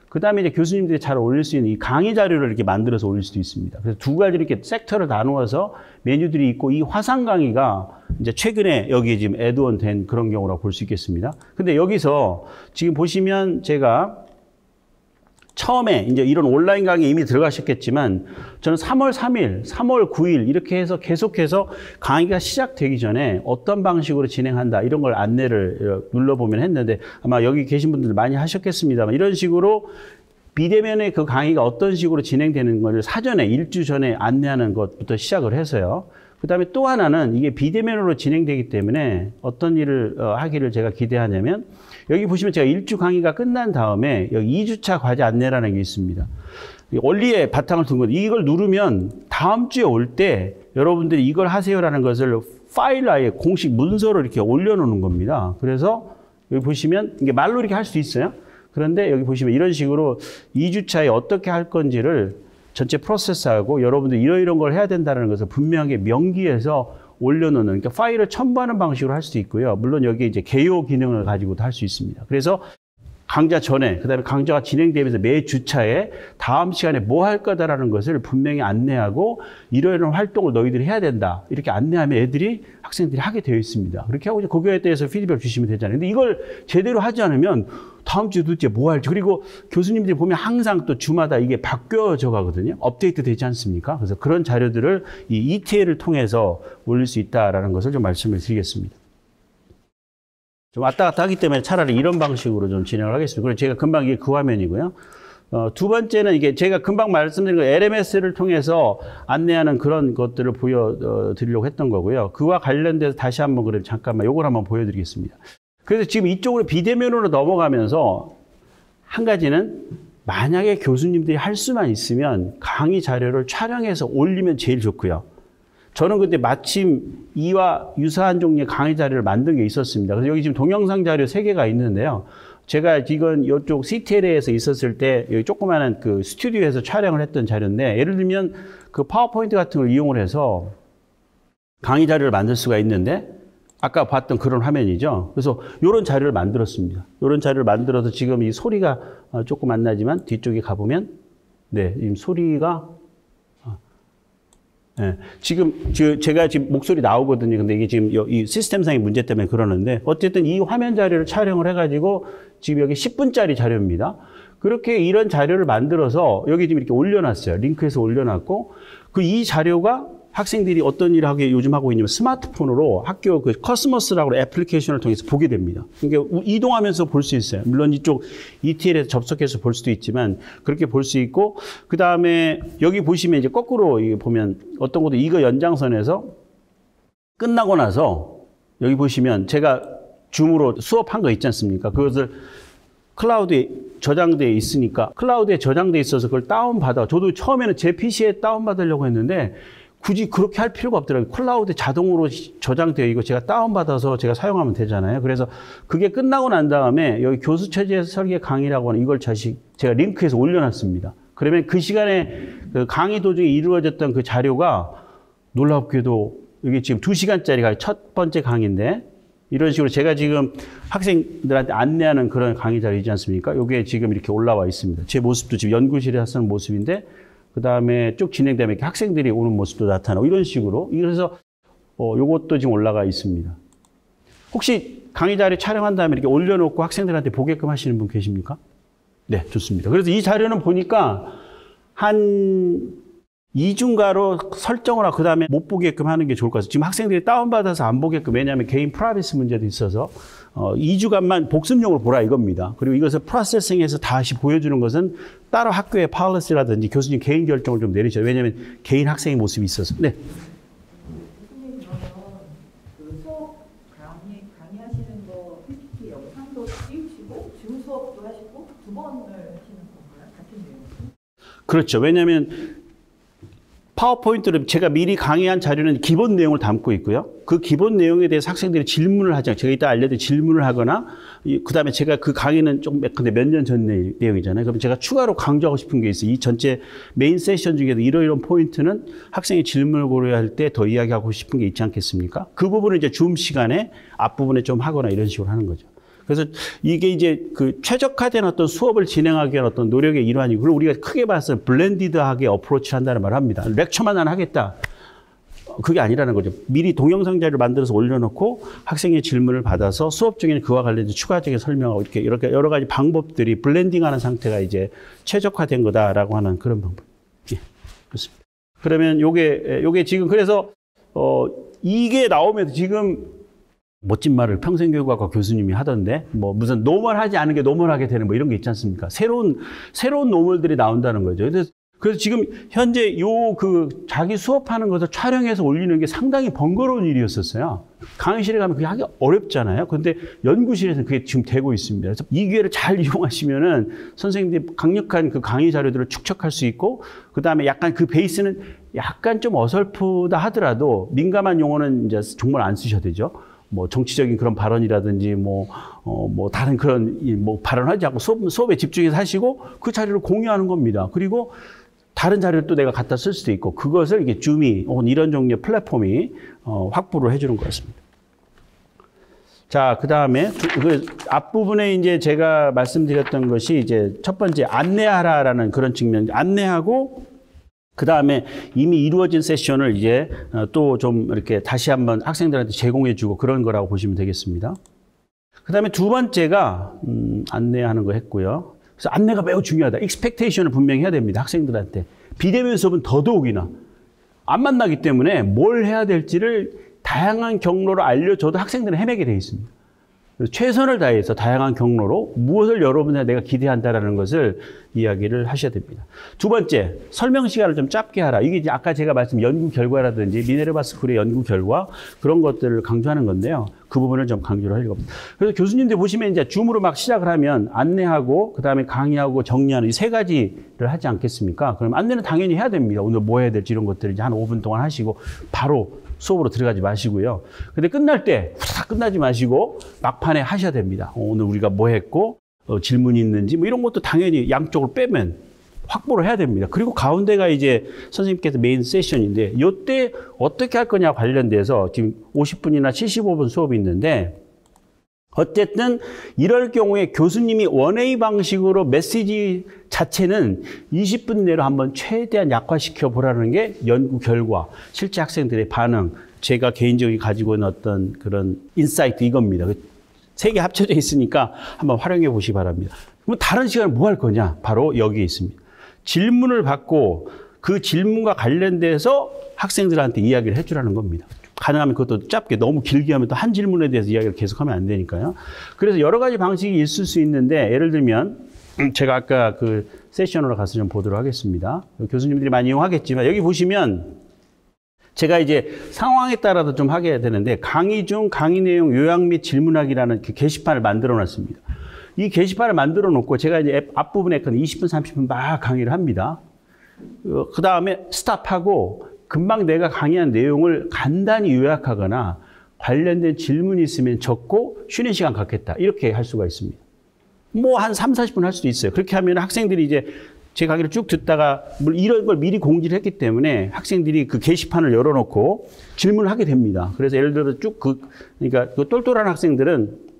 그 다음에 이제 교수님들이 잘 올릴 수 있는 이 강의 자료를 이렇게 만들어서 올릴 수도 있습니다. 그래서 두 가지 이렇게 섹터를 나누어서 메뉴들이 있고 이 화상 강의가 이제 최근에 여기 지금 애드온 된 그런 경우라고 볼 수 있겠습니다. 근데 여기서 지금 보시면 제가 처음에 이제 이런 온라인 강의 이미 들어가셨겠지만 저는 삼월 삼일, 삼월 구일 이렇게 해서 계속해서 강의가 시작되기 전에 어떤 방식으로 진행한다 이런 걸 안내를 눌러보면 했는데 아마 여기 계신 분들 많이 하셨겠습니다만 이런 식으로 비대면의 그 강의가 어떤 식으로 진행되는 걸 사전에 일주 전에 안내하는 것부터 시작을 해서요. 그 다음에 또 하나는 이게 비대면으로 진행되기 때문에 어떤 일을 하기를 제가 기대하냐면 여기 보시면 제가 일주 강의가 끝난 다음에 여기 이 주차 과제 안내라는 게 있습니다. 원리에 바탕을 둔 건데 이걸 누르면 다음 주에 올 때 여러분들이 이걸 하세요라는 것을 파일 아예 공식 문서로 이렇게 올려놓는 겁니다. 그래서 여기 보시면 이게 말로 이렇게 할 수 있어요. 그런데 여기 보시면 이런 식으로 이 주차에 어떻게 할 건지를 전체 프로세스하고 여러분들 이러이런 걸 해야 된다는 것을 분명하게 명기해서 올려놓는, 그러니까 파일을 첨부하는 방식으로 할 수도 있고요. 물론 여기에 이제 개요 기능을 가지고도 할 수 있습니다. 그래서 강좌 전에, 그 다음에 강좌가 진행되면서 매 주차에 다음 시간에 뭐 할 거다라는 것을 분명히 안내하고 이러이러한 활동을 너희들이 해야 된다. 이렇게 안내하면 애들이, 학생들이 하게 되어 있습니다. 그렇게 하고 이제 거기에 대해서 피드백을 주시면 되잖아요. 근데 이걸 제대로 하지 않으면 다음 주 도대체 뭐 할지. 그리고 교수님들이 보면 항상 또 주마다 이게 바뀌어져 가거든요. 업데이트 되지 않습니까? 그래서 그런 자료들을 이 이티엘을 통해서 올릴 수 있다라는 것을 좀 말씀을 드리겠습니다. 좀 왔다 갔다 하기 때문에 차라리 이런 방식으로 좀 진행을 하겠습니다. 그리고 제가 금방 이게 그 화면이고요. 어, 두 번째는 이게 제가 금방 말씀드린 거 엘엠에스를 통해서 안내하는 그런 것들을 보여드리려고 했던 거고요. 그와 관련돼서 다시 한번 그럼 잠깐만 요걸 한번 보여드리겠습니다. 그래서 지금 이쪽으로 비대면으로 넘어가면서 한 가지는 만약에 교수님들이 할 수만 있으면 강의 자료를 촬영해서 올리면 제일 좋고요. 저는 그때 마침 이와 유사한 종류의 강의 자료를 만든 게 있었습니다. 그래서 여기 지금 동영상 자료 세 개가 있는데요. 제가 이건 이쪽 씨티엘에서 있었을 때 여기 조그마한 그 스튜디오에서 촬영을 했던 자료인데 예를 들면 그 파워포인트 같은 걸 이용을 해서 강의 자료를 만들 수가 있는데 아까 봤던 그런 화면이죠. 그래서 이런 자료를 만들었습니다. 이런 자료를 만들어서 지금 이 소리가 조금 안 나지만 뒤쪽에 가보면 네, 지금 소리가 네, 지금 제가 지금 목소리 나오거든요. 근데 이게 지금 이 시스템상의 문제 때문에 그러는데 어쨌든 이 화면 자료를 촬영을 해가지고 지금 여기 십 분짜리 자료입니다. 그렇게 이런 자료를 만들어서 여기 지금 이렇게 올려놨어요. 링크해서 올려놨고 그 이 자료가 학생들이 어떤 일을 하게 요즘 하고 있냐면 스마트폰으로 학교 그 커스머스라고 애플리케이션을 통해서 보게 됩니다. 그러니까 이동하면서 볼 수 있어요. 물론 이쪽 이티엘에서 접속해서 볼 수도 있지만 그렇게 볼 수 있고 그 다음에 여기 보시면 이제 거꾸로 보면 어떤 것도 이거 연장선에서 끝나고 나서 여기 보시면 제가 줌으로 수업한 거 있지 않습니까? 그것을 클라우드에 저장되어 있으니까 클라우드에 저장되어 있어서 그걸 다운받아. 저도 처음에는 제 피시에 다운받으려고 했는데 굳이 그렇게 할 필요가 없더라고요. 클라우드에 자동으로 저장되어 있고 제가 다운받아서 제가 사용하면 되잖아요. 그래서 그게 끝나고 난 다음에 여기 교수 체제 설계 강의라고 하는 이걸 다시 제가 링크해서 올려놨습니다. 그러면 그 시간에 그 강의 도중에 이루어졌던 그 자료가 놀랍게도 이게 지금 두 시간짜리가 첫 번째 강의인데 이런 식으로 제가 지금 학생들한테 안내하는 그런 강의 자료이지 않습니까? 이게 지금 이렇게 올라와 있습니다. 제 모습도 지금 연구실에 쓰는 모습인데 그 다음에 쭉 진행되면 이렇게 학생들이 오는 모습도 나타나고 이런 식으로. 그래서 어, 요것도 지금 올라가 있습니다. 혹시 강의 자료 촬영한 다음에 이렇게 올려놓고 학생들한테 보게끔 하시는 분 계십니까? 네, 좋습니다. 그래서 이 자료는 보니까 한 이중가로 설정을 하고 그 다음에 못 보게끔 하는 게 좋을 것 같아요. 지금 학생들이 다운받아서 안 보게끔, 왜냐하면 개인 프라이버시 문제도 있어서 어, 이 주간만 복습용으로 보라 이겁니다. 그리고 이것을 프로세싱해서 다시 보여주는 것은 따로 학교의 팔리시라든지 교수님 개인 결정을 좀 내리셔야, 왜냐하면 개인 학생의 모습이 있어서. 네. 교수님 그러면 그 수업 강의, 강의하시는 거 피피티 영상도 띄우시고 줌 수업도 하시고 두 번을 하시는 건가요? 같은 내용? 그렇죠. 왜냐하면 파워포인트를 제가 미리 강의한 자료는 기본 내용을 담고 있고요. 그 기본 내용에 대해서 학생들이 질문을 하지 않고 제가 이따 알려드릴 질문을 하거나 그 다음에 제가 그 강의는 좀 근데 몇 년 전 내용이잖아요. 그럼 제가 추가로 강조하고 싶은 게 있어요. 이 전체 메인 세션 중에도 이러이러한 포인트는 학생이 질문을 고려할 때 더 이야기하고 싶은 게 있지 않겠습니까? 그 부분을 이제 줌 시간에 앞부분에 좀 하거나 이런 식으로 하는 거죠. 그래서 이게 이제 그 최적화된 어떤 수업을 진행하기 위한 어떤 노력의 일환이고, 그리고 우리가 크게 봐서 블렌디드하게 어프로치 한다는 말을 합니다. 렉처만 난 하겠다. 그게 아니라는 거죠. 미리 동영상 자료를 만들어서 올려놓고 학생의 질문을 받아서 수업 중에는 그와 관련해서 추가적인 설명하고 이렇게 이렇게 여러 가지 방법들이 블렌딩하는 상태가 이제 최적화된 거다라고 하는 그런 방법. 예, 그렇습니다. 그러면 요게 요게 지금 그래서 어 이게 나오면서 지금 멋진 말을 평생교육학과 교수님이 하던데, 뭐 무슨 노멀하지 않은 게 노멀하게 되는 뭐 이런 게 있지 않습니까? 새로운 새로운 노멀들이 나온다는 거죠. 그래서 그래서 지금 현재 요 그 자기 수업하는 것을 촬영해서 올리는 게 상당히 번거로운 일이었었어요. 강의실에 가면 그게 하기 어렵잖아요. 그런데 연구실에서는 그게 지금 되고 있습니다. 그래서 이 기회를 잘 이용하시면은 선생님들이 강력한 그 강의 자료들을 축적할 수 있고, 그 다음에 약간 그 베이스는 약간 좀 어설프다 하더라도 민감한 용어는 이제 정말 안 쓰셔도 되죠. 뭐 정치적인 그런 발언이라든지 뭐, 어, 뭐 다른 그런 뭐 발언하지 않고 수업, 수업에 집중해서 하시고 그 자료를 공유하는 겁니다. 그리고 다른 자료를 또 내가 갖다 쓸 수도 있고, 그것을 이게 줌이 혹은 이런 종류의 플랫폼이 어, 확보를 해주는 것 같습니다. 자, 그 다음에 그 앞부분에 이제 제가 말씀드렸던 것이 이제 첫 번째 안내하라라는 그런 측면, 안내하고 그 다음에 이미 이루어진 세션을 이제 또 좀 이렇게 다시 한번 학생들한테 제공해주고 그런 거라고 보시면 되겠습니다. 그 다음에 두 번째가 음, 안내하는 거 했고요. 그래서 안내가 매우 중요하다. 익스펙테이션을 분명히 해야 됩니다. 학생들한테. 비대면 수업은 더더욱이나 안 만나기 때문에 뭘 해야 될지를 다양한 경로로 알려줘도 학생들은 헤매게 돼 있습니다. 그래서 최선을 다해서 다양한 경로로 무엇을 여러분한테 내가 기대한다라는 것을 이야기를 하셔야 됩니다. 두 번째, 설명 시간을 좀 짧게 하라. 이게 이제 아까 제가 말씀 연구 결과라든지 미네르바 스쿨의 연구 결과 그런 것들을 강조하는 건데요. 그 부분을 좀 강조를 하려고 합니다. 그래서 교수님들 보시면 이제 줌으로 막 시작을 하면 안내하고 그 다음에 강의하고 정리하는 이 세 가지를 하지 않겠습니까? 그럼 안내는 당연히 해야 됩니다. 오늘 뭐 해야 될지 이런 것들을 이제 한 오 분 동안 하시고 바로 수업으로 들어가지 마시고요. 근데 끝날 때 후다닥 끝나지 마시고 막판에 하셔야 됩니다. 오늘 우리가 뭐 했고 어, 질문이 있는지 뭐 이런 것도 당연히 양쪽으로 빼면 확보를 해야 됩니다. 그리고 가운데가 이제 선생님께서 메인 세션인데 이때 어떻게 할 거냐 관련돼서 지금 오십 분이나 칠십오 분 수업이 있는데, 어쨌든 이럴 경우에 교수님이 원웨이 방식으로 메시지 자체는 이십 분 내로 한번 최대한 약화시켜 보라는 게 연구 결과, 실제 학생들의 반응, 제가 개인적으로 가지고 있는 어떤 그런 인사이트 이겁니다. 세 개 합쳐져 있으니까 한번 활용해 보시기 바랍니다. 그럼 다른 시간에 뭐 할 거냐? 바로 여기에 있습니다. 질문을 받고 그 질문과 관련돼서 학생들한테 이야기를 해주라는 겁니다. 가능하면 그것도 짧게, 너무 길게 하면 또 한 질문에 대해서 이야기를 계속하면 안 되니까요. 그래서 여러 가지 방식이 있을 수 있는데, 예를 들면 제가 아까 그 세션으로 가서 좀 보도록 하겠습니다. 교수님들이 많이 이용하겠지만 여기 보시면 제가 이제 상황에 따라서 좀 하게 되는데, 강의 중 강의 내용 요약 및 질문하기라는 그 게시판을 만들어 놨습니다. 이 게시판을 만들어 놓고 제가 이제 앞부분에 이십 분, 삼십 분 막 강의를 합니다. 그 다음에 스탑하고 금방 내가 강의한 내용을 간단히 요약하거나 관련된 질문이 있으면 적고 쉬는 시간 갖겠다. 이렇게 할 수가 있습니다. 뭐 한 삼, 사십 분 할 수도 있어요. 그렇게 하면 학생들이 이제 제 강의를 쭉 듣다가 이런 걸 미리 공지를 했기 때문에 학생들이 그 게시판을 열어놓고 질문을 하게 됩니다. 그래서 예를 들어 쭉 그, 그러니까 그 똘똘한 학생들은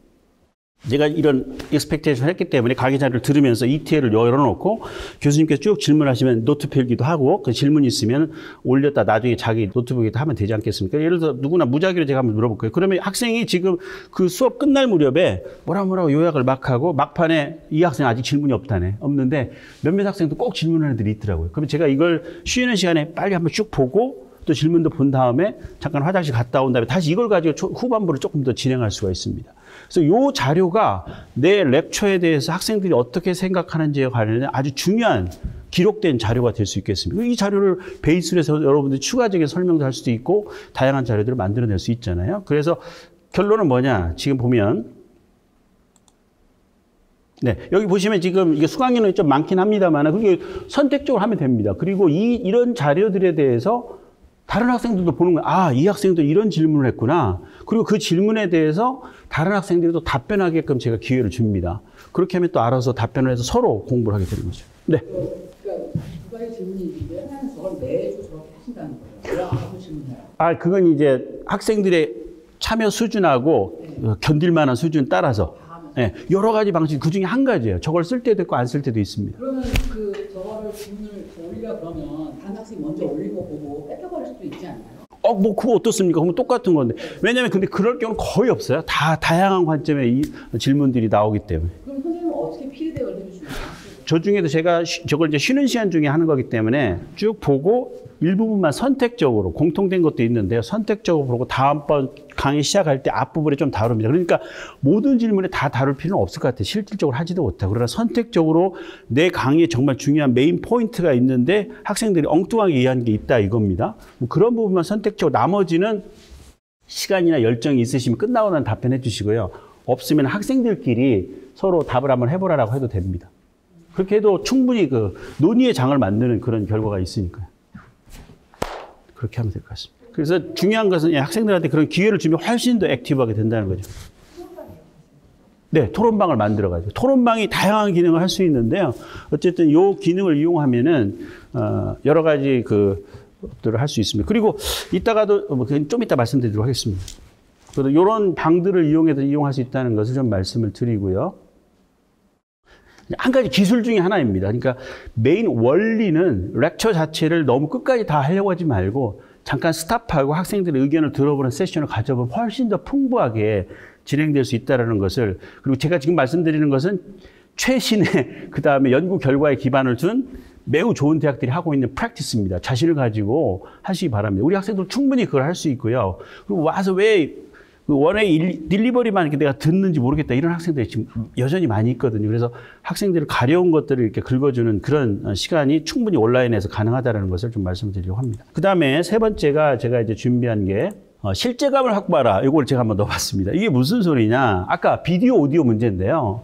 제가 이런 익스펙테이션을 했기 때문에 강의 자료를 들으면서 이티엘을 열어놓고 교수님께서 쭉 질문하시면 노트 필기도 하고, 그 질문이 있으면 올렸다 나중에 자기 노트북에다 하면 되지 않겠습니까? 예를 들어 누구나 무작위로 제가 한번 물어볼 거예요. 그러면 학생이 지금 그 수업 끝날 무렵에 뭐라 뭐라고 요약을 막 하고 막판에 이 학생 아직 질문이 없다네. 없는데 몇몇 학생도 꼭 질문하는 애들이 있더라고요. 그러면 제가 이걸 쉬는 시간에 빨리 한번 쭉 보고 또 질문도 본 다음에 잠깐 화장실 갔다 온 다음에 다시 이걸 가지고 후반부를 조금 더 진행할 수가 있습니다. 그래서 이 자료가 내 렉처에 대해서 학생들이 어떻게 생각하는지에 관련된 아주 중요한 기록된 자료가 될 수 있겠습니다. 이 자료를 베이스로 해서 여러분들이 추가적인 설명도 할 수도 있고 다양한 자료들을 만들어낼 수 있잖아요. 그래서 결론은 뭐냐? 지금 보면 네, 여기 보시면 지금 이게 수강인원이 좀 많긴 합니다만 그게 선택적으로 하면 됩니다. 그리고 이 이런 자료들에 대해서 다른 학생들도 보는 거예요. 아, 이 학생도 이런 질문을 했구나. 그리고 그 질문에 대해서 다른 학생들이 또 답변하게끔 제가 기회를 줍니다. 그렇게 하면 또 알아서 답변을 해서 서로 공부를 하게 되는 거죠. 네. 그러니까 두 가지 질문이 있는데 하나는 저걸 매주 저렇게 하신다는 거예요. 왜 아무 질문이야? 아, 그건 이제 학생들의 참여 수준하고 네. 견딜 만한 수준 따라서. 예, 여러 가지 방식 그 중에 한 가지예요. 저걸 쓸 때도 있고 안 쓸 때도 있습니다. 그러면 그 저거를 질문을 올리려 그러면 다른 학생이 먼저 올린 거 보고 뺏겨버릴 수도 있지 않나요? 어, 뭐 그거 어떻습니까? 그러면 똑같은 건데. 왜냐하면 근데 그럴 경우는 거의 없어요. 다 다양한 관점의 이 질문들이 나오기 때문에. 그럼 선생님은 어떻게 피드백을 해주시나요? 저 중에도 제가 쉬, 저걸 이제 쉬는 시간 중에 하는 거기 때문에 쭉 보고 일부분만 선택적으로 공통된 것도 있는데요. 선택적으로 보고 다음번 강의 시작할 때 앞부분에 좀 다룹니다. 그러니까 모든 질문에 다 다룰 필요는 없을 것 같아요. 실질적으로 하지도 못하고. 그러나 선택적으로 내 강의에 정말 중요한 메인 포인트가 있는데 학생들이 엉뚱하게 이해하는 게 있다 이겁니다. 뭐 그런 부분만 선택적으로 나머지는 시간이나 열정이 있으시면 끝나고 난 답변해 주시고요. 없으면 학생들끼리 서로 답을 한번 해보라고 해도 됩니다. 그렇게 해도 충분히 그 논의의 장을 만드는 그런 결과가 있으니까요. 그렇게 하면 될 것 같습니다. 그래서 중요한 것은 학생들한테 그런 기회를 주면 훨씬 더 액티브하게 된다는 거죠. 네, 토론방을 만들어가지고. 토론방이 다양한 기능을 할 수 있는데요. 어쨌든 이 기능을 이용하면은, 어, 여러 가지 그, 것들을 할 수 있습니다. 그리고 이따가도, 뭐, 좀 이따 말씀드리도록 하겠습니다. 그래서 이런 방들을 이용해서 이용할 수 있다는 것을 좀 말씀을 드리고요. 한 가지 기술 중에 하나입니다. 그러니까 메인 원리는 렉처 자체를 너무 끝까지 다 하려고 하지 말고 잠깐 스탑하고 학생들의 의견을 들어보는 세션을 가져보면 훨씬 더 풍부하게 진행될 수 있다는 것을, 그리고 제가 지금 말씀드리는 것은 최신의 그 다음에 연구 결과에 기반을 둔 매우 좋은 대학들이 하고 있는 프랙티스입니다. 자신을 가지고 하시기 바랍니다. 우리 학생들 충분히 그걸 할 수 있고요. 그리고 와서 왜 원웨이 딜리버리만 이렇게 내가 듣는지 모르겠다 이런 학생들이 지금 여전히 많이 있거든요. 그래서 학생들을 가려운 것들을 이렇게 긁어주는 그런 시간이 충분히 온라인에서 가능하다는 것을 좀 말씀드리려고 합니다. 그 다음에 세 번째가 제가 이제 준비한 게 어, 실제감을 확보하라. 이걸 제가 한번 넣어봤습니다. 이게 무슨 소리냐? 아까 비디오 오디오 문제인데요.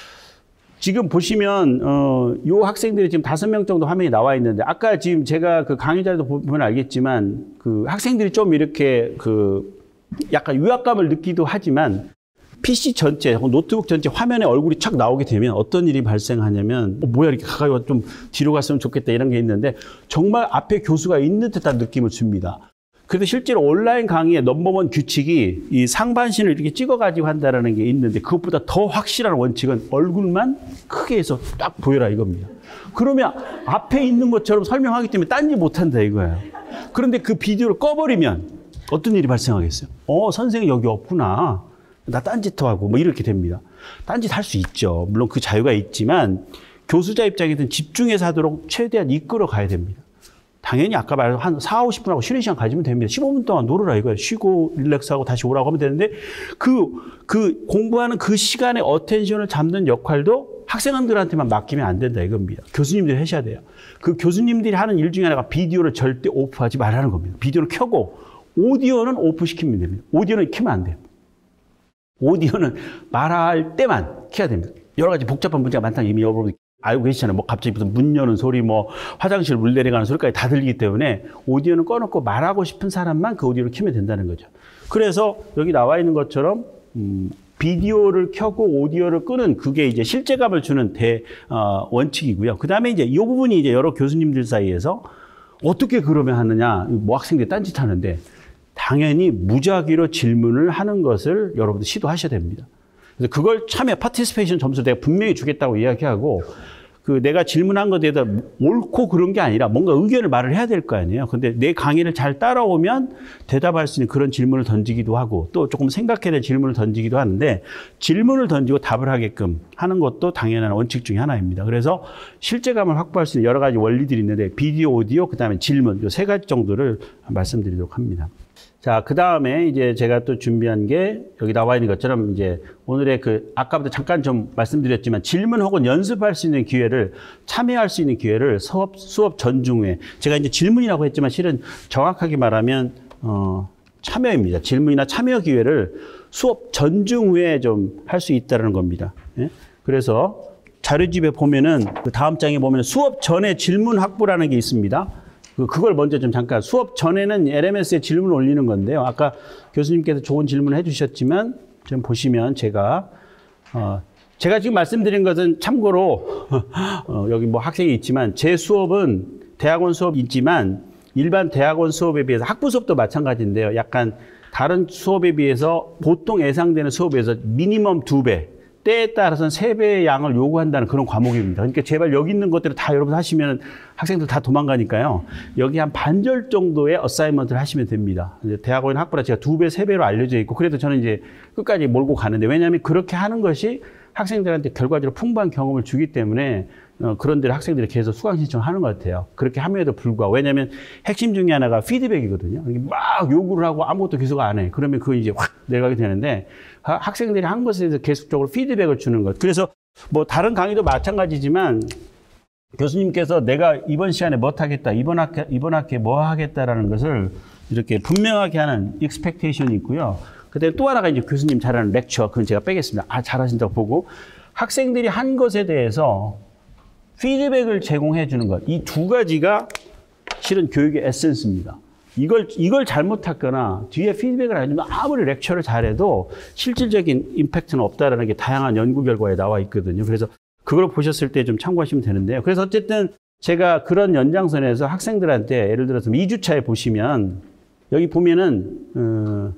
지금 보시면 어, 요 학생들이 지금 다섯 명 정도 화면이 나와 있는데 아까 지금 제가 그 강의 자료도 보면 알겠지만 그 학생들이 좀 이렇게 그 약간 위압감을 느끼기도 하지만 피씨 전체, 노트북 전체 화면에 얼굴이 착 나오게 되면 어떤 일이 발생하냐면 어, 뭐야 이렇게 가까이 와서 좀 뒤로 갔으면 좋겠다 이런 게 있는데 정말 앞에 교수가 있는 듯한 느낌을 줍니다. 그래서 실제로 온라인 강의의 넘버원 규칙이 이 상반신을 이렇게 찍어가지고 한다는 게 있는데 그것보다 더 확실한 원칙은 얼굴만 크게 해서 딱 보여라 이겁니다. 그러면 앞에 있는 것처럼 설명하기 때문에 딴짓 못한다 이거예요. 그런데 그 비디오를 꺼버리면 어떤 일이 발생하겠어요? 어, 선생님 여기 없구나. 나 딴짓하고 뭐 이렇게 됩니다. 딴짓 할 수 있죠. 물론 그 자유가 있지만 교수자 입장에서는 집중해서 하도록 최대한 이끌어 가야 됩니다. 당연히 아까 말한 한 사오십 분 하고 쉬는 시간 가지면 됩니다. 십오 분 동안 놀으라 이거예요. 쉬고 릴렉스하고 다시 오라고 하면 되는데 그, 그 공부하는 그 시간에 어텐션을 잡는 역할도 학생들한테만 맡기면 안 된다 이겁니다. 교수님들이 하셔야 돼요. 그 교수님들이 하는 일 중에 하나가 비디오를 절대 오프하지 말라는 겁니다. 비디오를 켜고 오디오는 오프 시키면 됩니다. 오디오는 켜면 안 돼요. 오디오는 말할 때만 켜야 됩니다. 여러 가지 복잡한 문제가 많다는 이미 여러분 알고 계시잖아요. 뭐 갑자기 무슨 문 여는 소리, 뭐 화장실 물 내려가는 소리까지 다 들리기 때문에 오디오는 꺼놓고 말하고 싶은 사람만 그 오디오를 켜면 된다는 거죠. 그래서 여기 나와 있는 것처럼 음, 비디오를 켜고 오디오를 끄는 그게 이제 실제감을 주는 대 어, 원칙이고요. 그 다음에 이제 이 부분이 이제 여러 교수님들 사이에서 어떻게 그러면 하느냐, 뭐 학생들이 딴짓하는데. 당연히 무작위로 질문을 하는 것을 여러분들 시도하셔야 됩니다. 그래서 그걸 참여 파티시페이션 점수 내가 분명히 주겠다고 이야기하고 그 내가 질문한 것에 대해서 옳고 그런 게 아니라 뭔가 의견을 말을 해야 될 거 아니에요. 근데 내 강의를 잘 따라오면 대답할 수 있는 그런 질문을 던지기도 하고 또 조금 생각해야 될 질문을 던지기도 하는데 질문을 던지고 답을 하게끔 하는 것도 당연한 원칙 중에 하나입니다. 그래서 실제감을 확보할 수 있는 여러 가지 원리들이 있는데 비디오, 오디오, 그 다음에 질문 이 세 가지 정도를 말씀드리도록 합니다. 자, 그 다음에 이제 제가 또 준비한 게 여기 나와 있는 것처럼 이제 오늘의 그 아까부터 잠깐 좀 말씀드렸지만 질문 혹은 연습할 수 있는 기회를 참여할 수 있는 기회를 수업, 수업 전중에 제가 이제 질문이라고 했지만 실은 정확하게 말하면 어, 참여입니다. 질문이나 참여 기회를 수업 전중 후에 좀 할 수 있다는 겁니다. 예? 그래서 자료집에 보면은 그 다음 장에 보면 수업 전에 질문 확보라는 게 있습니다. 그걸 먼저 좀 잠깐 수업 전에는 엘엠에스에 질문을 올리는 건데요. 아까 교수님께서 좋은 질문을 해주셨지만 좀 보시면 제가 어, 제가 지금 말씀드린 것은 참고로 어, 여기 뭐 학생이 있지만 제 수업은 대학원 수업이 있지만 일반 대학원 수업에 비해서 학부 수업도 마찬가지인데요. 약간 다른 수업에 비해서 보통 예상되는 수업에서 미니멈 두 배 때에 따라서는 세 배의 양을 요구한다는 그런 과목입니다. 그러니까 제발 여기 있는 것들을 다 여러분 하시면 학생들 다 도망가니까요. 여기 한 반절 정도의 어사이먼트를 하시면 됩니다. 이제 대학원 학부라 제가 두 배, 세 배로 알려져 있고 그래도 저는 이제 끝까지 몰고 가는데 왜냐하면 그렇게 하는 것이 학생들한테 결과적으로 풍부한 경험을 주기 때문에 어, 그런 데를 학생들이 계속 수강 신청하는 것 같아요. 그렇게 함에도 불구하고. 왜냐하면 핵심 중에 하나가 피드백이거든요. 막 요구를 하고 아무것도 계속 안 해. 그러면 그거 이제 확 내려가게 되는데 학생들이 한 것에 대해서 계속적으로 피드백을 주는 것. 그래서 뭐 다른 강의도 마찬가지지만 교수님께서 내가 이번 시간에 뭐 하겠다, 이번 학기, 이번 학기에 뭐 하겠다라는 것을 이렇게 분명하게 하는 익스펙테이션이 있고요. 그다음에 또 하나가 이제 교수님 잘하는 렉처. 그건 제가 빼겠습니다. 아, 잘하신다고 보고 학생들이 한 것에 대해서 피드백을 제공해 주는 것. 이 두 가지가 실은 교육의 에센스입니다. 이걸, 이걸 잘못했거나 뒤에 피드백을 안 해주면 아무리 렉처를 잘해도 실질적인 임팩트는 없다라는 게 다양한 연구 결과에 나와 있거든요. 그래서 그걸 보셨을 때 좀 참고하시면 되는데요. 그래서 어쨌든 제가 그런 연장선에서 학생들한테 예를 들어서 이 주차에 보시면 여기 보면은, 어,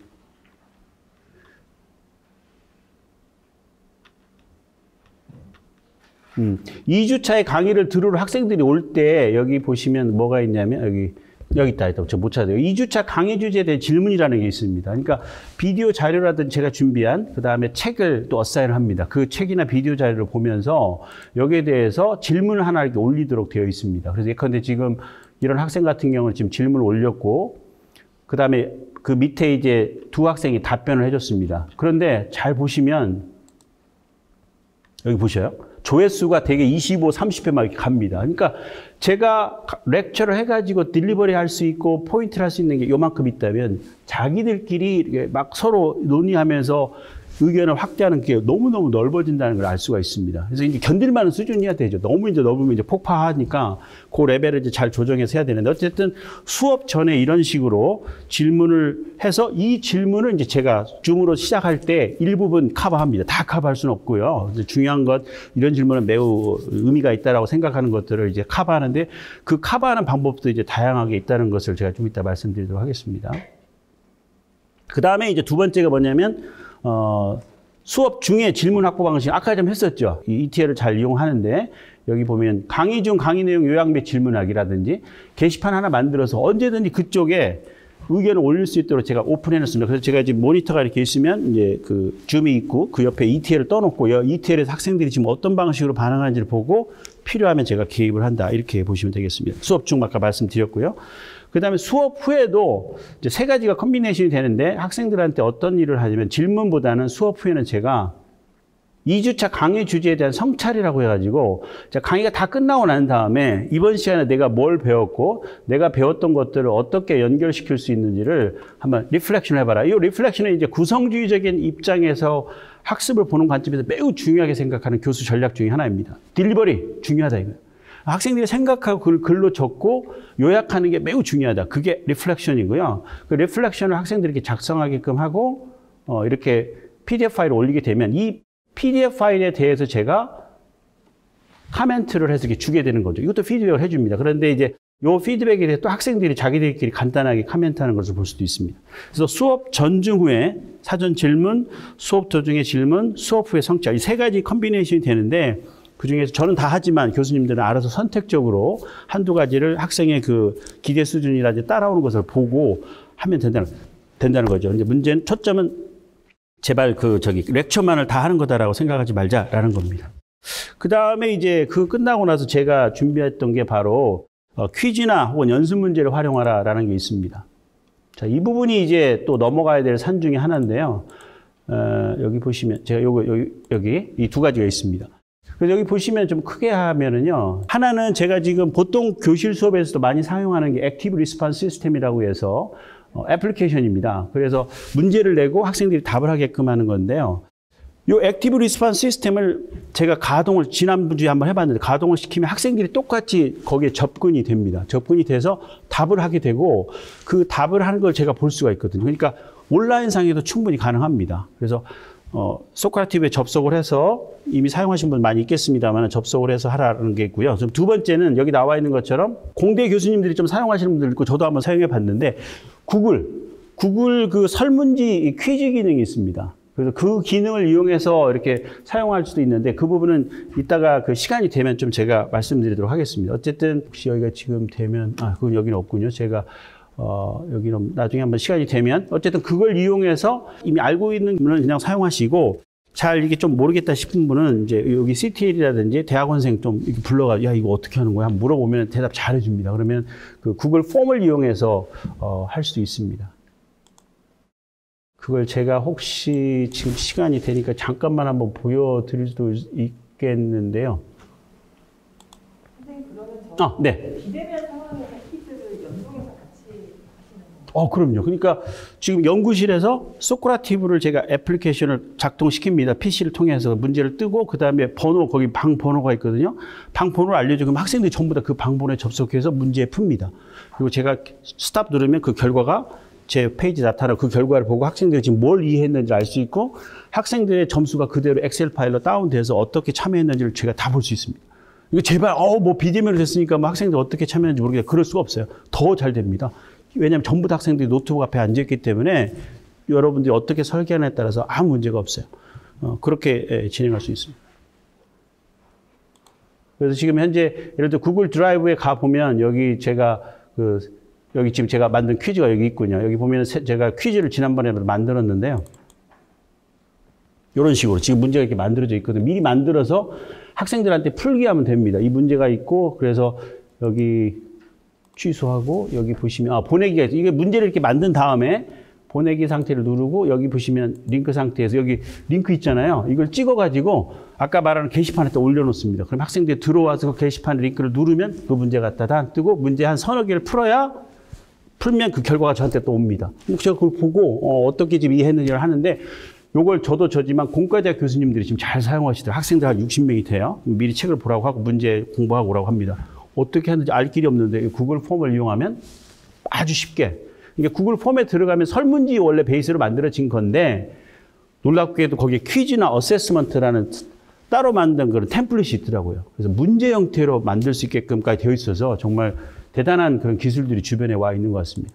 음, 이 주차에 강의를 들으러 학생들이 올 때 여기 보시면 뭐가 있냐면 여기 여기 있다 있다. 저 못 찾아요. 이 주차 강의 주제에 대한 질문이라는 게 있습니다. 그러니까 비디오 자료라든지 제가 준비한 그다음에 책을 또 어사인을 합니다. 그 책이나 비디오 자료를 보면서 여기에 대해서 질문을 하나 이렇게 올리도록 되어 있습니다. 그래서 예컨대 지금 이런 학생 같은 경우는 지금 질문을 올렸고 그다음에 그 밑에 이제 두 학생이 답변을 해 줬습니다. 그런데 잘 보시면 여기 보셔요. 조회수가 되게 이십오, 삼십 회 막 이렇게 갑니다. 그러니까 제가 렉처를 해가지고 딜리버리 할 수 있고 포인트를 할 수 있는 게 요만큼 있다면 자기들끼리 막 서로 논의하면서 의견을 확대하는 게 너무너무 넓어진다는 걸 알 수가 있습니다. 그래서 이제 견딜만한 수준이어야 되죠. 너무 이제 넓으면 이제 폭파하니까 그 레벨을 이제 잘 조정해서 해야 되는데 어쨌든 수업 전에 이런 식으로 질문을 해서 이 질문을 이제 제가 줌으로 시작할 때 일부분 커버합니다. 다 커버할 수는 없고요. 중요한 것 이런 질문은 매우 의미가 있다라고 생각하는 것들을 이제 커버하는데 그 커버하는 방법도 이제 다양하게 있다는 것을 제가 좀 이따 말씀드리도록 하겠습니다. 그 다음에 이제 두 번째가 뭐냐면 어, 수업 중에 질문 확보 방식, 아까 좀 했었죠. 이 이티엘을 잘 이용하는데, 여기 보면 강의 중 강의 내용 요약 및 질문하기라든지, 게시판 하나 만들어서 언제든지 그쪽에 의견을 올릴 수 있도록 제가 오픈해 놨습니다. 그래서 제가 지금 모니터가 이렇게 있으면, 이제 그 줌이 있고, 그 옆에 이티엘을 떠놓고, 이티엘에서 학생들이 지금 어떤 방식으로 반응하는지를 보고, 필요하면 제가 개입을 한다. 이렇게 보시면 되겠습니다. 수업 중 아까 말씀드렸고요. 그 다음에 수업 후에도 이제 세 가지가 컨비네이션이 되는데 학생들한테 어떤 일을 하냐면 질문보다는 수업 후에는 제가 이 주차 강의 주제에 대한 성찰이라고 해가지고 강의가 다 끝나고 난 다음에 이번 시간에 내가 뭘 배웠고 내가 배웠던 것들을 어떻게 연결시킬 수 있는지를 한번 리플렉션을 해봐라. 이 리플렉션은 이제 구성주의적인 입장에서 학습을 보는 관점에서 매우 중요하게 생각하는 교수 전략 중에 하나입니다. 딜리버리 중요하다 이거예요. 학생들이 생각하고 그걸 글로 적고 요약하는 게 매우 중요하다. 그게 리플렉션이고요. 그 리플렉션을 학생들에게 작성하게끔 하고 어, 이렇게 피디에프 파일을 올리게 되면 이 피디에프 파일에 대해서 제가 코멘트를 해서 이렇게 주게 되는 거죠. 이것도 피드백을 해줍니다. 그런데 이제 요 피드백에 대해 또 학생들이 자기들끼리 간단하게 코멘트하는 것을 볼 수도 있습니다. 그래서 수업 전중 후에 사전 질문, 수업 도중에 질문, 수업 후에 성찰 이 세 가지 컨비네이션이 되는데 그 중에서 저는 다 하지만 교수님들은 알아서 선택적으로 한두 가지를 학생의 그 기대 수준이라든지 따라오는 것을 보고 하면 된다는, 된다는 거죠. 이제 문제는, 초점은 제발 그 저기 렉처만을 다 하는 거다라고 생각하지 말자라는 겁니다. 그 다음에 이제 그 끝나고 나서 제가 준비했던 게 바로 어, 퀴즈나 혹은 연습 문제를 활용하라라는 게 있습니다. 자, 이 부분이 이제 또 넘어가야 될 산 중에 하나인데요. 어, 여기 보시면 제가 요거, 여기, 여기 이 두 가지가 있습니다. 그래서 여기 보시면 좀 크게 하면은요. 하나는 제가 지금 보통 교실 수업에서도 많이 사용하는 게 액티브 리스폰스 시스템이라고 해서 어, 애플리케이션입니다. 그래서 문제를 내고 학생들이 답을 하게끔 하는 건데요. 이 액티브 리스폰스 시스템을 제가 가동을 지난주에 한번 해봤는데 가동을 시키면 학생들이 똑같이 거기에 접근이 됩니다. 접근이 돼서 답을 하게 되고 그 답을 하는 걸 제가 볼 수가 있거든요. 그러니까 온라인상에도 충분히 가능합니다. 그래서 어, 소크라티브에 접속을 해서 이미 사용하신 분 많이 있겠습니다만 접속을 해서 하라는 게 있고요. 두 번째는 여기 나와 있는 것처럼 공대 교수님들이 좀 사용하시는 분들 있고 저도 한번 사용해 봤는데 구글, 구글 그 설문지 퀴즈 기능이 있습니다. 그래서 그 기능을 이용해서 이렇게 사용할 수도 있는데 그 부분은 이따가 그 시간이 되면 좀 제가 말씀드리도록 하겠습니다. 어쨌든 혹시 여기가 지금 되면 아 그건 여기는 없군요. 제가 어 여기는 나중에 한번 시간이 되면 어쨌든 그걸 이용해서 이미 알고 있는 분은 그냥 사용하시고 잘 이게 좀 모르겠다 싶은 분은 이제 여기 씨티엘이라든지 대학원생 좀 이렇게 불러가 야 이거 어떻게 하는 거야? 한번 물어보면 대답 잘해줍니다. 그러면 그 구글 폼을 이용해서 어, 할 수도 있습니다. 그걸 제가 혹시 지금 시간이 되니까 잠깐만 한번 보여드릴 수도 있겠는데요. 선생님 그러면 저 아, 네. 비대면 상황에서 퀴즈를 연동해서 같이 하시는 건가요? 어, 그럼요. 그러니까 지금 연구실에서 소크라티브를 제가 애플리케이션을 작동시킵니다. 피씨를 통해서 문제를 뜨고 그 다음에 번호 거기 방 번호가 있거든요. 방 번호를 알려주면 학생들이 전부 다 그 방 번호에 접속해서 문제 풉니다. 그리고 제가 스탑 누르면 그 결과가 제 페이지 나타나고 그 결과를 보고 학생들이 지금 뭘 이해했는지 알 수 있고 학생들의 점수가 그대로 엑셀 파일로 다운돼서 어떻게 참여했는지를 제가 다 볼 수 있습니다. 이거 제발 어뭐 비대면으로 됐으니까 뭐 학생들 어떻게 참여했는지 모르겠어요. 그럴 수가 없어요. 더 잘 됩니다. 왜냐하면 전부 다 학생들이 노트북 앞에 앉아있기 때문에 여러분들이 어떻게 설계하느냐에 따라서 아무 문제가 없어요. 어, 그렇게 예, 진행할 수 있습니다. 그래서 지금 현재 예를 들어 구글 드라이브에 가보면 여기 제가 그 여기 지금 제가 만든 퀴즈가 여기 있군요. 여기 보면 제가 퀴즈를 지난번에도 만들었는데요. 이런 식으로 지금 문제가 이렇게 만들어져 있거든요. 미리 만들어서 학생들한테 풀게 하면 됩니다. 이 문제가 있고 그래서 여기 취소하고 여기 보시면 아, 보내기가 있어요. 이게 문제를 이렇게 만든 다음에 보내기 상태를 누르고 여기 보시면 링크 상태에서 여기 링크 있잖아요. 이걸 찍어가지고 아까 말하는 게시판에 또 올려놓습니다. 그럼 학생들이 들어와서 그 게시판 링크를 누르면 그 문제가 다 뜨고 문제 한 서너 개를 풀어야 풀면 그 결과가 저한테 또 옵니다. 제가 그걸 보고 어, 어떻게 지금 이해했는지를 하는데 요걸 저도 저지만 공과대학 교수님들이 지금 잘 사용하시더라고요. 학생들 한 육십 명이 돼요. 미리 책을 보라고 하고 문제 공부하고 오라고 합니다. 어떻게 하는지 알 길이 없는데 구글 폼을 이용하면 아주 쉽게. 그러니까 구글 폼에 들어가면 설문지 원래 베이스로 만들어진 건데 놀랍게도 거기에 퀴즈나 어세스먼트라는 따로 만든 그런 템플릿이 있더라고요. 그래서 문제 형태로 만들 수 있게끔까지 되어 있어서 정말 대단한 그런 기술들이 주변에 와 있는 것 같습니다.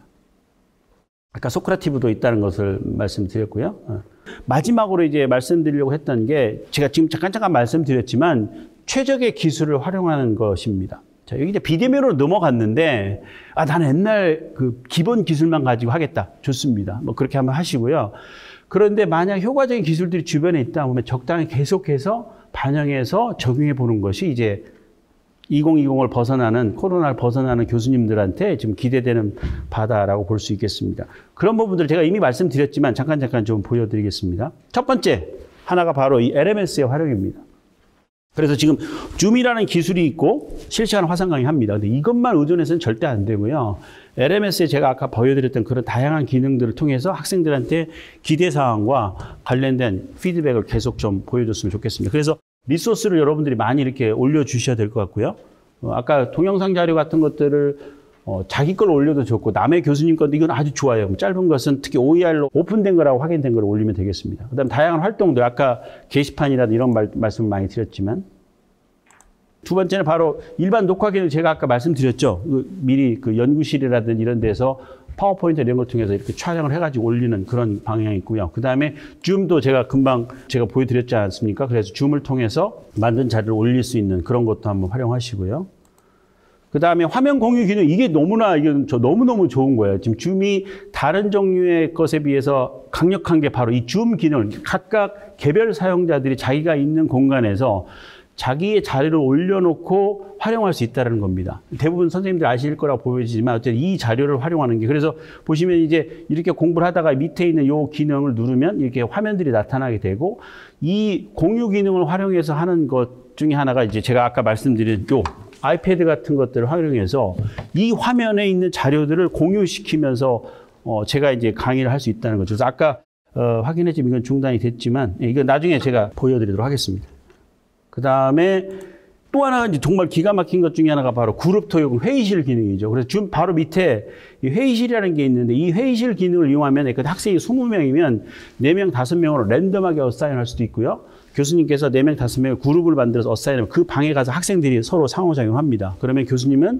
아까 소크라티브도 있다는 것을 말씀드렸고요. 마지막으로 이제 말씀드리려고 했던 게 제가 지금 잠깐 잠깐 말씀드렸지만 최적의 기술을 활용하는 것입니다. 자, 여기 이제 비대면으로 넘어갔는데, 아, 나는 옛날 그 기본 기술만 가지고 하겠다. 좋습니다. 뭐 그렇게 한번 하시고요. 그런데 만약 효과적인 기술들이 주변에 있다 보면 적당히 계속해서 반영해서 적용해 보는 것이 이제 이천이십을 벗어나는, 코로나를 벗어나는 교수님들한테 지금 기대되는 바다라고 볼 수 있겠습니다. 그런 부분들을 제가 이미 말씀드렸지만 잠깐 잠깐 좀 보여드리겠습니다. 첫 번째, 하나가 바로 이 엘엠에스의 활용입니다. 그래서 지금 줌이라는 기술이 있고 실시간 화상 강의합니다. 근데 이것만 의존해서는 절대 안 되고요. 엘엠에스에 제가 아까 보여드렸던 그런 다양한 기능들을 통해서 학생들한테 기대사항과 관련된 피드백을 계속 좀 보여줬으면 좋겠습니다. 그래서 리소스를 여러분들이 많이 이렇게 올려주셔야 될 것 같고요. 어, 아까 동영상 자료 같은 것들을 어, 자기 걸 올려도 좋고 남의 교수님 건데 이건 아주 좋아요. 짧은 것은 특히 오이알로 오픈된 거라고 확인된 걸 올리면 되겠습니다. 그 다음 다양한 활동들 아까 게시판이라든 이런 말, 말씀을 많이 드렸지만 두 번째는 바로 일반 녹화 기능 제가 아까 말씀드렸죠. 그 미리 그 연구실이라든 이런 데서 파워포인트 이런 걸 통해서 이렇게 촬영을 해가지고 올리는 그런 방향이 있고요. 그 다음에 줌도 제가 금방 제가 보여드렸지 않습니까? 그래서 줌을 통해서 만든 자료를 올릴 수 있는 그런 것도 한번 활용하시고요. 그 다음에 화면 공유 기능, 이게 너무나, 이건 저 너무너무 좋은 거예요. 지금 줌이 다른 종류의 것에 비해서 강력한 게 바로 이 줌 기능을 각각 개별 사용자들이 자기가 있는 공간에서 자기의 자료를 올려놓고 활용할 수 있다는 겁니다. 대부분 선생님들 아실 거라고 보여지지만 어쨌든 이 자료를 활용하는 게 그래서 보시면 이제 이렇게 공부를 하다가 밑에 있는 이 기능을 누르면 이렇게 화면들이 나타나게 되고 이 공유 기능을 활용해서 하는 것 중에 하나가 이제 제가 아까 말씀드린 요 아이패드 같은 것들을 활용해서 이 화면에 있는 자료들을 공유시키면서 어 제가 이제 강의를 할 수 있다는 거죠. 그래서 아까 어 확인했지만 이건 중단이 됐지만 이건 나중에 제가 보여드리도록 하겠습니다. 그 다음에 또 하나가 이제 정말 기가 막힌 것 중에 하나가 바로 그룹 토용 회의실 기능이죠. 그래서 지금 바로 밑에 이 회의실이라는 게 있는데 이 회의실 기능을 이용하면 학생이 이십 명이면 네 명, 다섯 명으로 랜덤하게 어사인할 수도 있고요. 교수님께서 네 명, 다섯 명의 그룹을 만들어서 어사인하면 그 방에 가서 학생들이 서로 상호작용합니다. 그러면 교수님은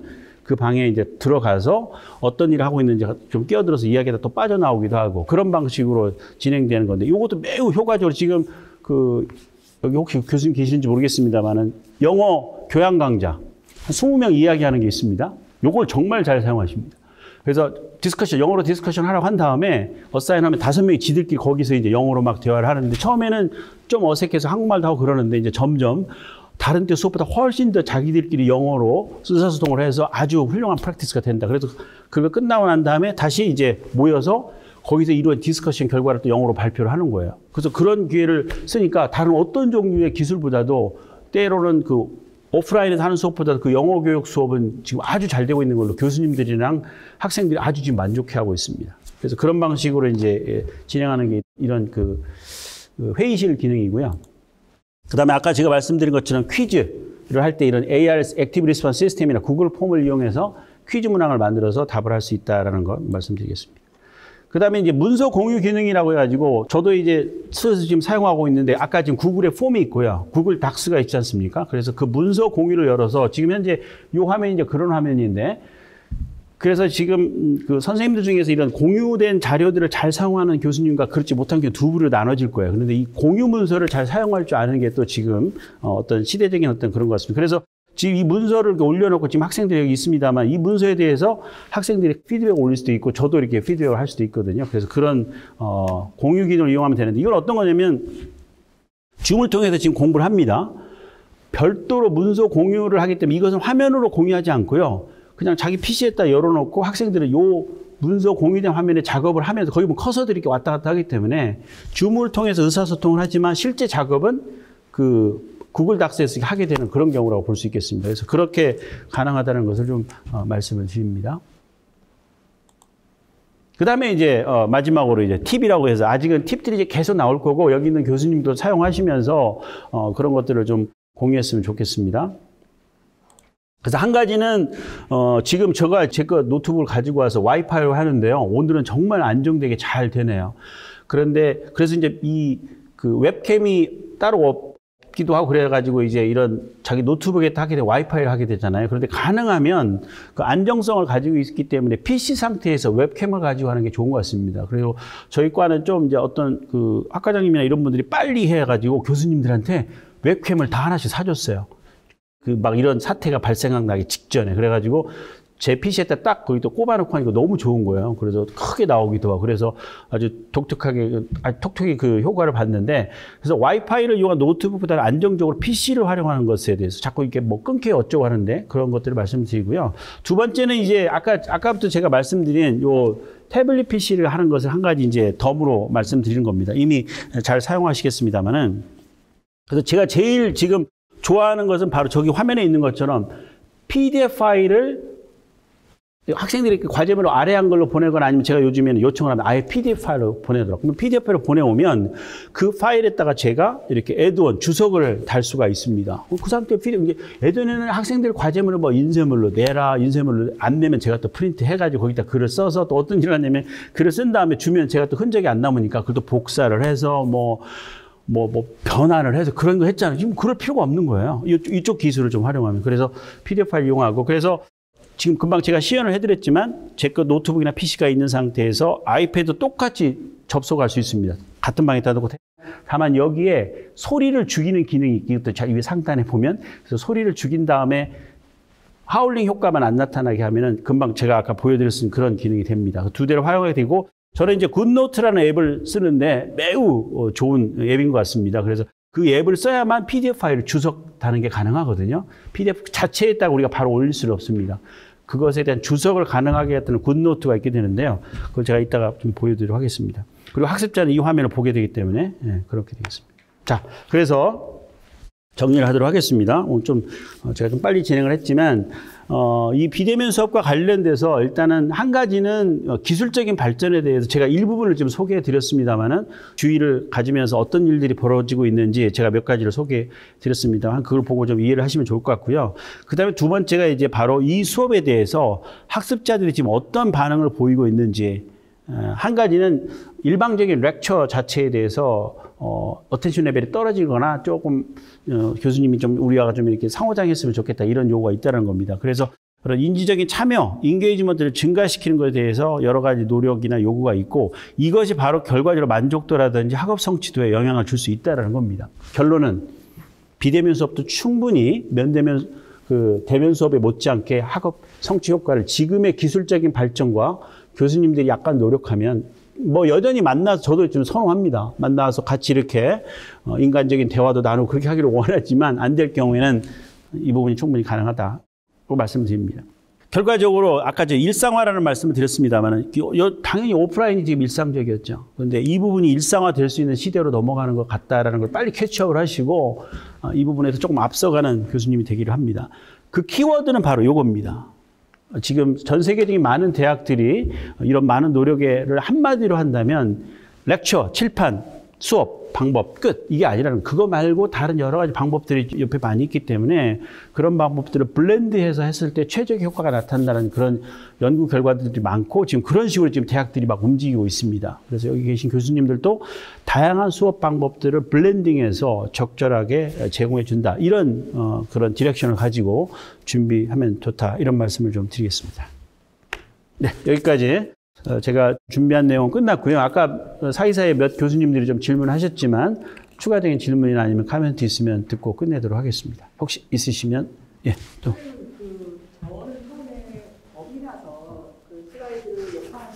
그 방에 이제 들어가서 어떤 일을 하고 있는지 좀 끼어들어서 이야기가 또 빠져나오기도 하고 그런 방식으로 진행되는 건데 이것도 매우 효과적으로 지금 그 여기 혹시 교수님 계시는지 모르겠습니다만은 영어 교양 강좌 한 이십 명 이야기하는 게 있습니다. 요걸 정말 잘 사용하십니다. 그래서 디스커션, 영어로 디스커션 하라고 한 다음에 어사인하면 다섯 명이 지들끼리 거기서 이제 영어로 막 대화를 하는데 처음에는 좀 어색해서 한국말도 하고 그러는데 이제 점점 다른 때 수업보다 훨씬 더 자기들끼리 영어로 의사소통을 해서 아주 훌륭한 프랙티스가 된다. 그래서 그거 끝나고 난 다음에 다시 이제 모여서 거기서 이루어진 디스커션 결과를 또 영어로 발표를 하는 거예요. 그래서 그런 기회를 쓰니까 다른 어떤 종류의 기술보다도 때로는 그 오프라인에서 하는 수업보다 그 영어 교육 수업은 지금 아주 잘 되고 있는 걸로 교수님들이랑 학생들이 아주 지금 만족해하고 있습니다. 그래서 그런 방식으로 이제 진행하는 게 이런 그 회의실 기능이고요. 그 다음에 아까 제가 말씀드린 것처럼 퀴즈를 할 때 이런 에이알 액티브 리스폰스 시스템이나 구글 폼을 이용해서 퀴즈 문항을 만들어서 답을 할 수 있다는 거 말씀드리겠습니다. 그 다음에 이제 문서 공유 기능이라고 해가지고 저도 이제 스스로 지금 사용하고 있는데 아까 지금 구글에 폼이 있고요. 구글 닥스가 있지 않습니까? 그래서 그 문서 공유를 열어서 지금 현재 이 화면이 이제 그런 화면인데 그래서 지금 그 선생님들 중에서 이런 공유된 자료들을 잘 사용하는 교수님과 그렇지 못한 교수 두 부로 나눠질 거예요. 그런데 이 공유 문서를 잘 사용할 줄 아는 게 또 지금 어떤 시대적인 어떤 그런 것 같습니다. 그래서 지금 이 문서를 올려놓고 지금 학생들이 여기 있습니다만 이 문서에 대해서 학생들이 피드백을 올릴 수도 있고 저도 이렇게 피드백을 할 수도 있거든요. 그래서 그런 어, 공유 기능을 이용하면 되는데 이건 어떤 거냐면 줌을 통해서 지금 공부를 합니다. 별도로 문서 공유를 하기 때문에 이것은 화면으로 공유하지 않고요. 그냥 자기 피시에다 열어놓고 학생들은 요 문서 공유된 화면에 작업을 하면서 거기 보면 커서들이 이렇게 왔다 갔다 하기 때문에 줌을 통해서 의사소통을 하지만 실제 작업은 그 구글 닥스에서 하게 되는 그런 경우라고 볼 수 있겠습니다. 그래서 그렇게 가능하다는 것을 좀 어, 말씀을 드립니다. 그 다음에 이제 어, 마지막으로 이제 팁이라고 해서 아직은 팁들이 이제 계속 나올 거고 여기 있는 교수님도 사용하시면서 어, 그런 것들을 좀 공유했으면 좋겠습니다. 그래서 한 가지는 어, 지금 제가 제 거 노트북을 가지고 와서 와이파이로 하는데요. 오늘은 정말 안정되게 잘 되네요. 그런데 그래서 이제 이 그 웹캠이 따로 기도 하고 그래가지고 이제 이런 자기 노트북에 하게 돼 와이파이를 하게 되잖아요. 그런데 가능하면 그 안정성을 가지고 있기 때문에 피시 상태에서 웹캠을 가지고 하는 게 좋은 것 같습니다. 그리고 저희 과는 좀 이제 어떤 그 학과장님이나 이런 분들이 빨리 해가지고 교수님들한테 웹캠을 다 하나씩 사줬어요. 그 막 이런 사태가 발생하기 직전에. 그래가지고 제 피시에다 딱 거기 또 꼽아놓고 하니까 너무 좋은 거예요. 그래서 크게 나오기도 하고 그래서 아주 독특하게, 아주 톡톡히 그 효과를 봤는데 그래서 와이파이를 이용한 노트북보다는 안정적으로 피시를 활용하는 것에 대해서 자꾸 이렇게 뭐 끊겨 어쩌고 하는데 그런 것들을 말씀드리고요. 두 번째는 이제 아까, 아까부터 제가 말씀드린 요 태블릿 피시를 하는 것을 한 가지 이제 덤으로 말씀드리는 겁니다. 이미 잘 사용하시겠습니다만은. 그래서 제가 제일 지금 좋아하는 것은 바로 저기 화면에 있는 것처럼 피디에프 파일을 학생들이 과제별로 아래 한글로 보내거나 아니면 제가 요즘에는 요청을 하면 아예 피디에프 파일로 보내더라고요. 그럼 피디에프 파일로 보내오면 그 파일에다가 제가 이렇게 애드온 주석을 달 수가 있습니다. 그 상태 피디에프, 애드온에는 학생들 과제물을 뭐 인쇄물로 내라, 인쇄물로 안 내면 제가 또 프린트 해가지고 거기다 글을 써서 또 어떤 일을 하냐면 글을 쓴 다음에 주면 제가 또 흔적이 안 남으니까 그걸 또 복사를 해서 뭐 뭐, 뭐, 변환을 해서 그런 거 했잖아요. 지금 그럴 필요가 없는 거예요. 이쪽, 이쪽 기술을 좀 활용하면. 그래서 피디에프 파일 이용하고. 그래서 지금 금방 제가 시연을 해드렸지만 제 거 노트북이나 피시가 있는 상태에서 아이패드 똑같이 접속할 수 있습니다. 같은 방에다 놓고. 다만 여기에 소리를 죽이는 기능이 있기 때문에 위 상단에 보면 그래서 소리를 죽인 다음에 하울링 효과만 안 나타나게 하면은 금방 제가 아까 보여드렸던 그런 기능이 됩니다. 두 대를 활용하게 되고 저는 이제 굿노트라는 앱을 쓰는데 매우 좋은 앱인 것 같습니다. 그래서 그 앱을 써야만 피디에프 파일을 주석다는 게 가능하거든요. 피디에프 자체에다가 우리가 바로 올릴 수는 없습니다. 그것에 대한 주석을 가능하게 했던 굿노트가 있게 되는데요. 그걸 제가 이따가 좀 보여드리도록 하겠습니다. 그리고 학습자는 이 화면을 보게 되기 때문에 네, 그렇게 되겠습니다. 자, 그래서 정리를 하도록 하겠습니다. 오늘 좀 제가 좀 빨리 진행을 했지만 어, 이 비대면 수업과 관련돼서 일단은 한 가지는 기술적인 발전에 대해서 제가 일부분을 좀 소개해 드렸습니다만은 주의를 가지면서 어떤 일들이 벌어지고 있는지 제가 몇 가지를 소개해 드렸습니다만 그걸 보고 좀 이해를 하시면 좋을 것 같고요. 그 다음에 두 번째가 이제 바로 이 수업에 대해서 학습자들이 지금 어떤 반응을 보이고 있는지 한 가지는 일방적인 렉처 자체에 대해서 어, 어텐션 레벨이 떨어지거나 조금 어, 교수님이 좀 우리와 좀 이렇게 상호작용했으면 좋겠다 이런 요구가 있다는 겁니다. 그래서 그런 인지적인 참여, 인게이지먼트를 증가시키는 것에 대해서 여러 가지 노력이나 요구가 있고 이것이 바로 결과적으로 만족도라든지 학업 성취도에 영향을 줄 수 있다는 겁니다. 결론은 비대면 수업도 충분히 면대면 그 대면 수업에 못지않게 학업 성취 효과를 지금의 기술적인 발전과 교수님들이 약간 노력하면 뭐 여전히 만나서 저도 좀 선호합니다. 만나서 같이 이렇게 인간적인 대화도 나누고 그렇게 하기를 원하지만 안 될 경우에는 이 부분이 충분히 가능하다. 말씀드립니다. 결과적으로 아까 저 일상화라는 말씀을 드렸습니다만 당연히 오프라인이 지금 일상적이었죠. 그런데 이 부분이 일상화 될 수 있는 시대로 넘어가는 것 같다라는 걸 빨리 캐치업을 하시고 이 부분에서 조금 앞서가는 교수님이 되기를 합니다. 그 키워드는 바로 이겁니다. 지금 전 세계적인 많은 대학들이 이런 많은 노력을 한마디로 한다면 렉처, 칠판, 수업, 방법, 끝. 이게 아니라는 그거 말고 다른 여러 가지 방법들이 옆에 많이 있기 때문에 그런 방법들을 블렌드해서 했을 때 최적의 효과가 나타난다는 그런 연구 결과들이 많고 지금 그런 식으로 지금 대학들이 막 움직이고 있습니다. 그래서 여기 계신 교수님들도 다양한 수업 방법들을 블렌딩해서 적절하게 제공해 준다. 이런 어, 그런 디렉션을 가지고 준비하면 좋다. 이런 말씀을 좀 드리겠습니다. 네, 여기까지. 제가 준비한 내용은 끝났고요. 아까 사이사이에 몇 교수님들이 좀 질문하셨지만 추가적인 질문이나 아니면 코멘트 있으면 듣고 끝내도록 하겠습니다. 혹시 있으시면 예, 또. 그 자원을 처음에 겁이 나서 그 슬라이드 역할을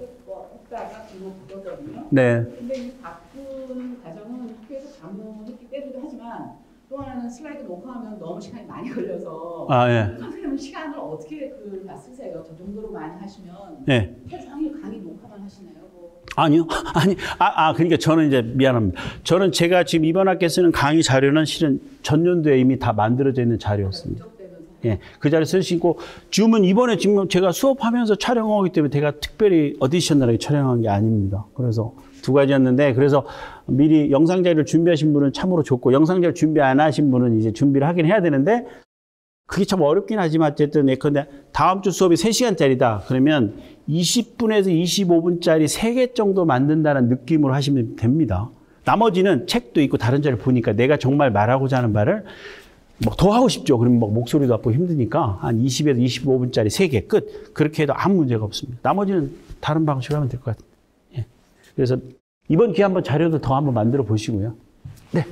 했다가 그거 그거거든요. 네. 근데 이 바쁜 과정은 학교에서 장려했기 때문이기도 하지만 또 하나는 슬라이드 녹화하면 너무 시간이 많이 걸려서 아, 예. 선생님은 시간을 어떻게 그 쓰세요? 저 정도로 많이 하시면 예. 세상에 강의 녹화만 하시나요? 뭐. 아니요. 아니, 아, 아, 그러니까 저는 이제 미안합니다. 저는 제가 지금 이번 학기에 쓰는 강의 자료는 실은 전년도에 이미 다 만들어져 있는 자료였습니다. 예, 그 자료 쓰시고, 줌은 이번에 지금 제가 수업하면서 촬영하기 때문에 제가 특별히 어디셔널하게 촬영한 게 아닙니다. 그래서 두 가지였는데, 그래서 미리 영상 자료를 준비하신 분은 참으로 좋고, 영상 자료 준비 안 하신 분은 이제 준비를 하긴 해야 되는데, 그게 참 어렵긴 하지만 어쨌든 예컨대 다음 주 수업이 세 시간짜리다. 그러면 이십 분에서 이십오 분짜리 세 개 정도 만든다는 느낌으로 하시면 됩니다. 나머지는 책도 있고 다른 자료 보니까 내가 정말 말하고자 하는 말을 뭐 더 하고 싶죠. 그러면 뭐 목소리도 아프고 힘드니까 한 이십에서 이십오 분짜리 세 개 끝. 그렇게 해도 아무 문제가 없습니다. 나머지는 다른 방식으로 하면 될 것 같아요. 예. 그래서 이번 기회에 한번 자료도 더 한번 만들어 보시고요. 네.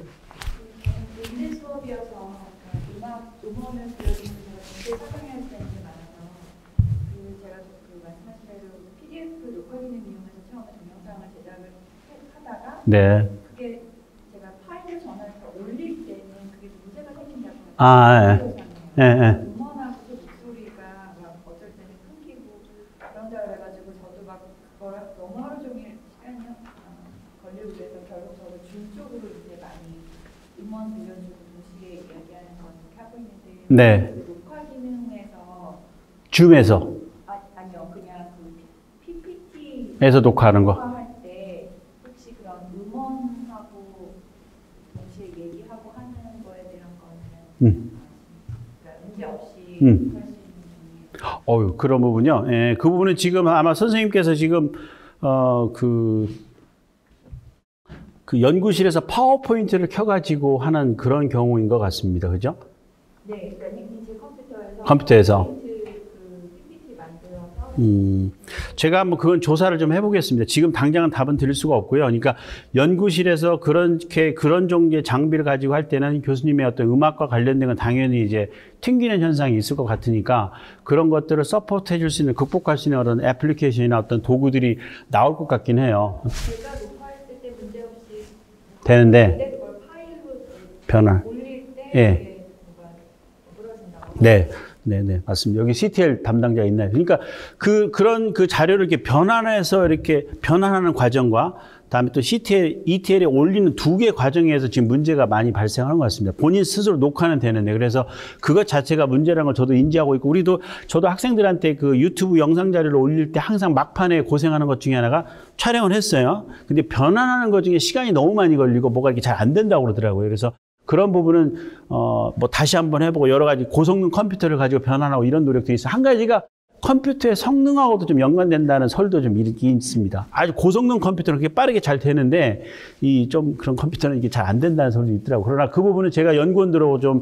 문제 수업이어서 음악 음원을 들려주는 제가 문제 사정해야 되는 게 많아서 그 제가 그 말씀하신 대로 피디에프 녹화 기능 이용해서 처음에 동영상을 제작을 하다가 네. 그게 제가 파일을 전화해서 올릴 때는 그게 문제가 생긴다고 아, 예. 예, 예. 음원하고 목소리가 막 어쩔 때는 끊기고 그런다 그래가지고 저도 막 그걸 너무 하루 종일 시간이 걸리고 그래서 결국 저도 줌 쪽으로 이제 많이 음원 들려주고 동시에 이야기하는 건 그렇게 하고 있는데 네. 그 녹화 기능에서 줌에서. 아, 아니요 그냥 그 피피티 에서 녹화하는 거. 녹화할 때 혹시 그런 음원하고 동시에 얘기하고 하는 거에 대한 거는 음. 그러니까 문제 없이 음. 할 수 있는 중에 어유 그런 부분요. 예, 그 부분은 지금 아마 선생님께서 지금 어, 그, 그 연구실에서 파워포인트를 켜가지고 하는 그런 경우인 것 같습니다. 그죠? 네, 그러니까 제 컴퓨터에서 컴퓨터에서. 포인트 그 피피티 만들어서 음, 제가 한번 그건 조사를 좀 해보겠습니다. 지금 당장은 답은 드릴 수가 없고요. 그러니까 연구실에서 그렇게 그런 종류의 장비를 가지고 할 때는 교수님의 어떤 음악과 관련된 건 당연히 이제 튕기는 현상이 있을 것 같으니까 그런 것들을 서포트 해줄 수 있는, 극복할 수 있는 어떤 애플리케이션이나 어떤 도구들이 나올 것 같긴 해요. 제가 녹화했을 때 문제 없이 되는데, 근데 그걸 파일로 변화. 올릴 때 예. 이게 뭐가 부러진다고. 네. 네네, 맞습니다. 여기 씨티엘 담당자 있나요? 그러니까 그, 그런 그 자료를 이렇게 변환해서 이렇게 변환하는 과정과 다음에 또 씨티엘, 이티엘에 올리는 두 개 과정에서 지금 문제가 많이 발생하는 것 같습니다. 본인 스스로 녹화는 되는데, 그래서 그것 자체가 문제라는 걸 저도 인지하고 있고, 우리도, 저도 학생들한테 그 유튜브 영상 자료를 올릴 때 항상 막판에 고생하는 것 중에 하나가 촬영을 했어요. 근데 변환하는 것 중에 시간이 너무 많이 걸리고 뭐가 이렇게 잘 안 된다고 그러더라고요. 그래서 그런 부분은 어 뭐 다시 한번 해보고 여러 가지 고성능 컴퓨터를 가지고 변환하고 이런 노력들이 있어요. 한 가지가 컴퓨터의 성능하고도 좀 연관된다는 설도 좀 있습니다. 아주 고성능 컴퓨터는 그렇게 빠르게 잘 되는데 이 좀 그런 컴퓨터는 이게 잘 안 된다는 설도 있더라고요. 그러나 그 부분은 제가 연구원들하고 좀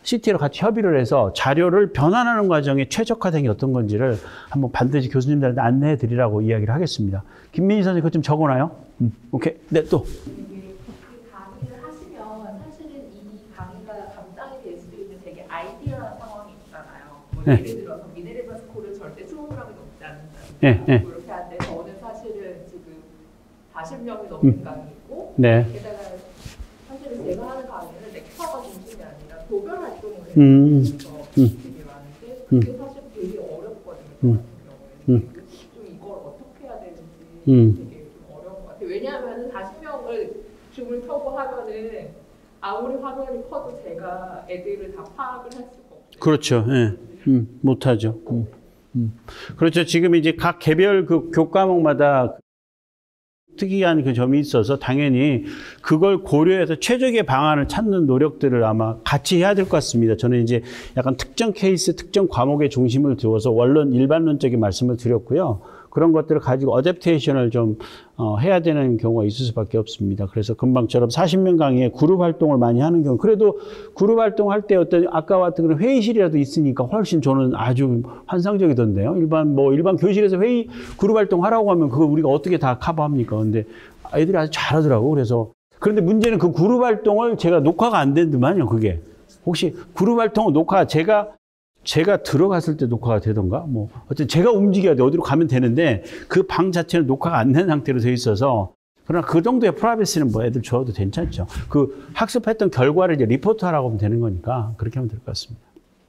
씨티에이로 같이 협의를 해서 자료를 변환하는 과정에 최적화된 게 어떤 건지를 한번 반드시 교수님들한테 안내해 드리라고 이야기를 하겠습니다. 김민희 선생님 그거 좀 적어놔요. 음, 오케이. 네, 또. 강의를 하시면 사실은 이 강의가 감당이 될 수도 있는 되게 아이디어한 상황이 있잖아요. 뭐 네. 예를 들어서 미네르바 스코어를 절대 이십 명이 넘지 않는다. 네, 네. 그렇게 하는데 저는 사실은 지금 사십 명이 넘는 음. 강의고 네. 게다가 사실은 제가 하는 강의는 렉처가 중심이 아니라 교별 활동을 해서 음. 중심이 많은데 그게 사실 되게 어렵거든요. 음. 저 음. 같은 경우에는. 좀 이걸 어떻게 해야 되는지 음. 되게 좀 어려운 것 같아요. 왜냐하면 사십 명을 줌을 켜고 하면은 아무리 화면이 커도 제가 애들을 다 파악을 할 수가 없어요. 그렇죠. 예. 음, 못하죠. 음, 음. 그렇죠. 지금 이제 각 개별 그 교과목마다 특이한 그 점이 있어서 당연히 그걸 고려해서 최적의 방안을 찾는 노력들을 아마 같이 해야 될 것 같습니다. 저는 이제 약간 특정 케이스, 특정 과목에 중심을 두어서 원론 일반론적인 말씀을 드렸고요. 그런 것들을 가지고 어댑테이션을 좀 어, 해야 되는 경우가 있을 수밖에 없습니다. 그래서 금방처럼 사십 명 강의에 그룹 활동을 많이 하는 경우, 그래도 그룹 활동할 때 어떤 아까 같은 그런 회의실이라도 있으니까 훨씬 저는 아주 환상적이던데요. 일반 뭐 일반 교실에서 회의 그룹 활동 하라고 하면 그거 우리가 어떻게 다 커버합니까? 근데 아이들이 아주 잘하더라고. 그래서 그런데 문제는 그 그룹 활동을 제가 녹화가 안 된더만요. 그게 혹시 그룹 활동 녹화 제가 제가 들어갔을 때 녹화가 되던가, 뭐, 어쨌든 제가 움직여야 돼. 어디로 가면 되는데, 그 방 자체는 녹화가 안 된 상태로 되어 있어서, 그러나 그 정도의 프라이버시는 뭐 애들 줘도 괜찮죠. 그 학습했던 결과를 이제 리포트 하라고 하면 되는 거니까, 그렇게 하면 될 것 같습니다.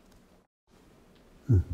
음.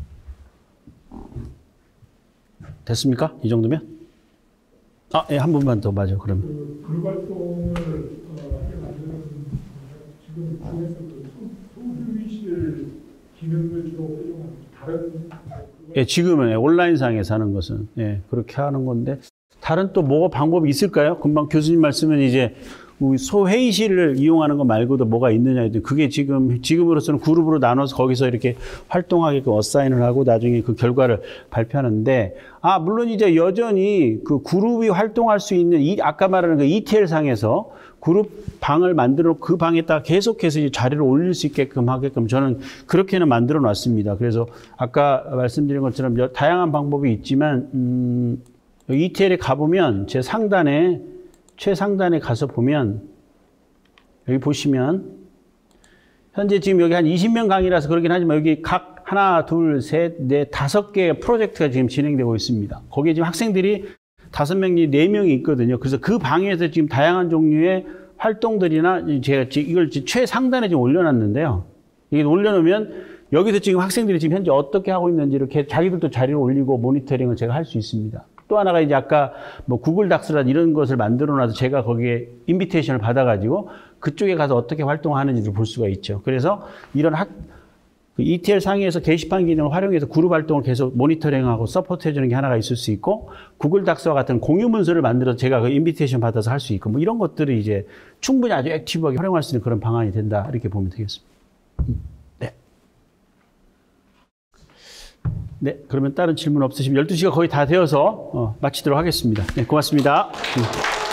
됐습니까? 이 정도면? 아, 예, 한 번만 더 맞아, 그러면. 그 그룹 활동을 어, 하게 만드는 지금 중에서 그 소유실 기능을 주로 활용하는 다른 예, 지금은 예, 온라인상에서 하는 것은 예, 그렇게 하는 건데 다른 또 뭐가 방법이 있을까요? 금방 교수님 말씀은 이제 우리 소회의실을 이용하는 것 말고도 뭐가 있느냐 했더니 그게 지금 지금으로서는 그룹으로 나눠서 거기서 이렇게 활동하게끔 어사인을 하고 나중에 그 결과를 발표하는데 아 물론 이제 여전히 그 그룹이 활동할 수 있는 이 아까 말하는 그 이티엘 상에서 그룹 방을 만들어 그 방에다가 계속해서 이제 자료를 올릴 수 있게끔 하게끔 저는 그렇게는 만들어 놨습니다. 그래서 아까 말씀드린 것처럼 여, 다양한 방법이 있지만 음, 이티엘에 가보면 제 상단에 최상단에 가서 보면 여기 보시면 현재 지금 여기 한 이십 명 강의라서 그러긴 하지만 여기 각 하나, 둘, 셋, 넷, 다섯 개의 프로젝트가 지금 진행되고 있습니다. 거기에 지금 학생들이 다섯 명이 네 명이 있거든요. 그래서 그 방에서 지금 다양한 종류의 활동들이나 제가 이걸 최상단에 지금 올려놨는데요. 이게 올려놓으면 여기서 지금 학생들이 지금 현재 어떻게 하고 있는지 이렇게 자기들도 자료를 올리고 모니터링을 제가 할 수 있습니다. 또 하나가 이제 아까 뭐 구글 닥스라든 이런 것을 만들어 놔서 제가 거기에 인비테이션을 받아가지고 그쪽에 가서 어떻게 활동하는지를 볼 수가 있죠. 그래서 이런 학, 그 이티엘 상위에서 게시판 기능을 활용해서 그룹 활동을 계속 모니터링하고 서포트 해주는 게 하나가 있을 수 있고 구글 닥스와 같은 공유 문서를 만들어서 제가 그 인비테이션 받아서 할 수 있고 뭐 이런 것들을 이제 충분히 아주 액티브하게 활용할 수 있는 그런 방안이 된다. 이렇게 보면 되겠습니다. 네. 네. 그러면 다른 질문 없으시면 열두 시가 거의 다 되어서 어, 마치도록 하겠습니다. 네. 고맙습니다. 음.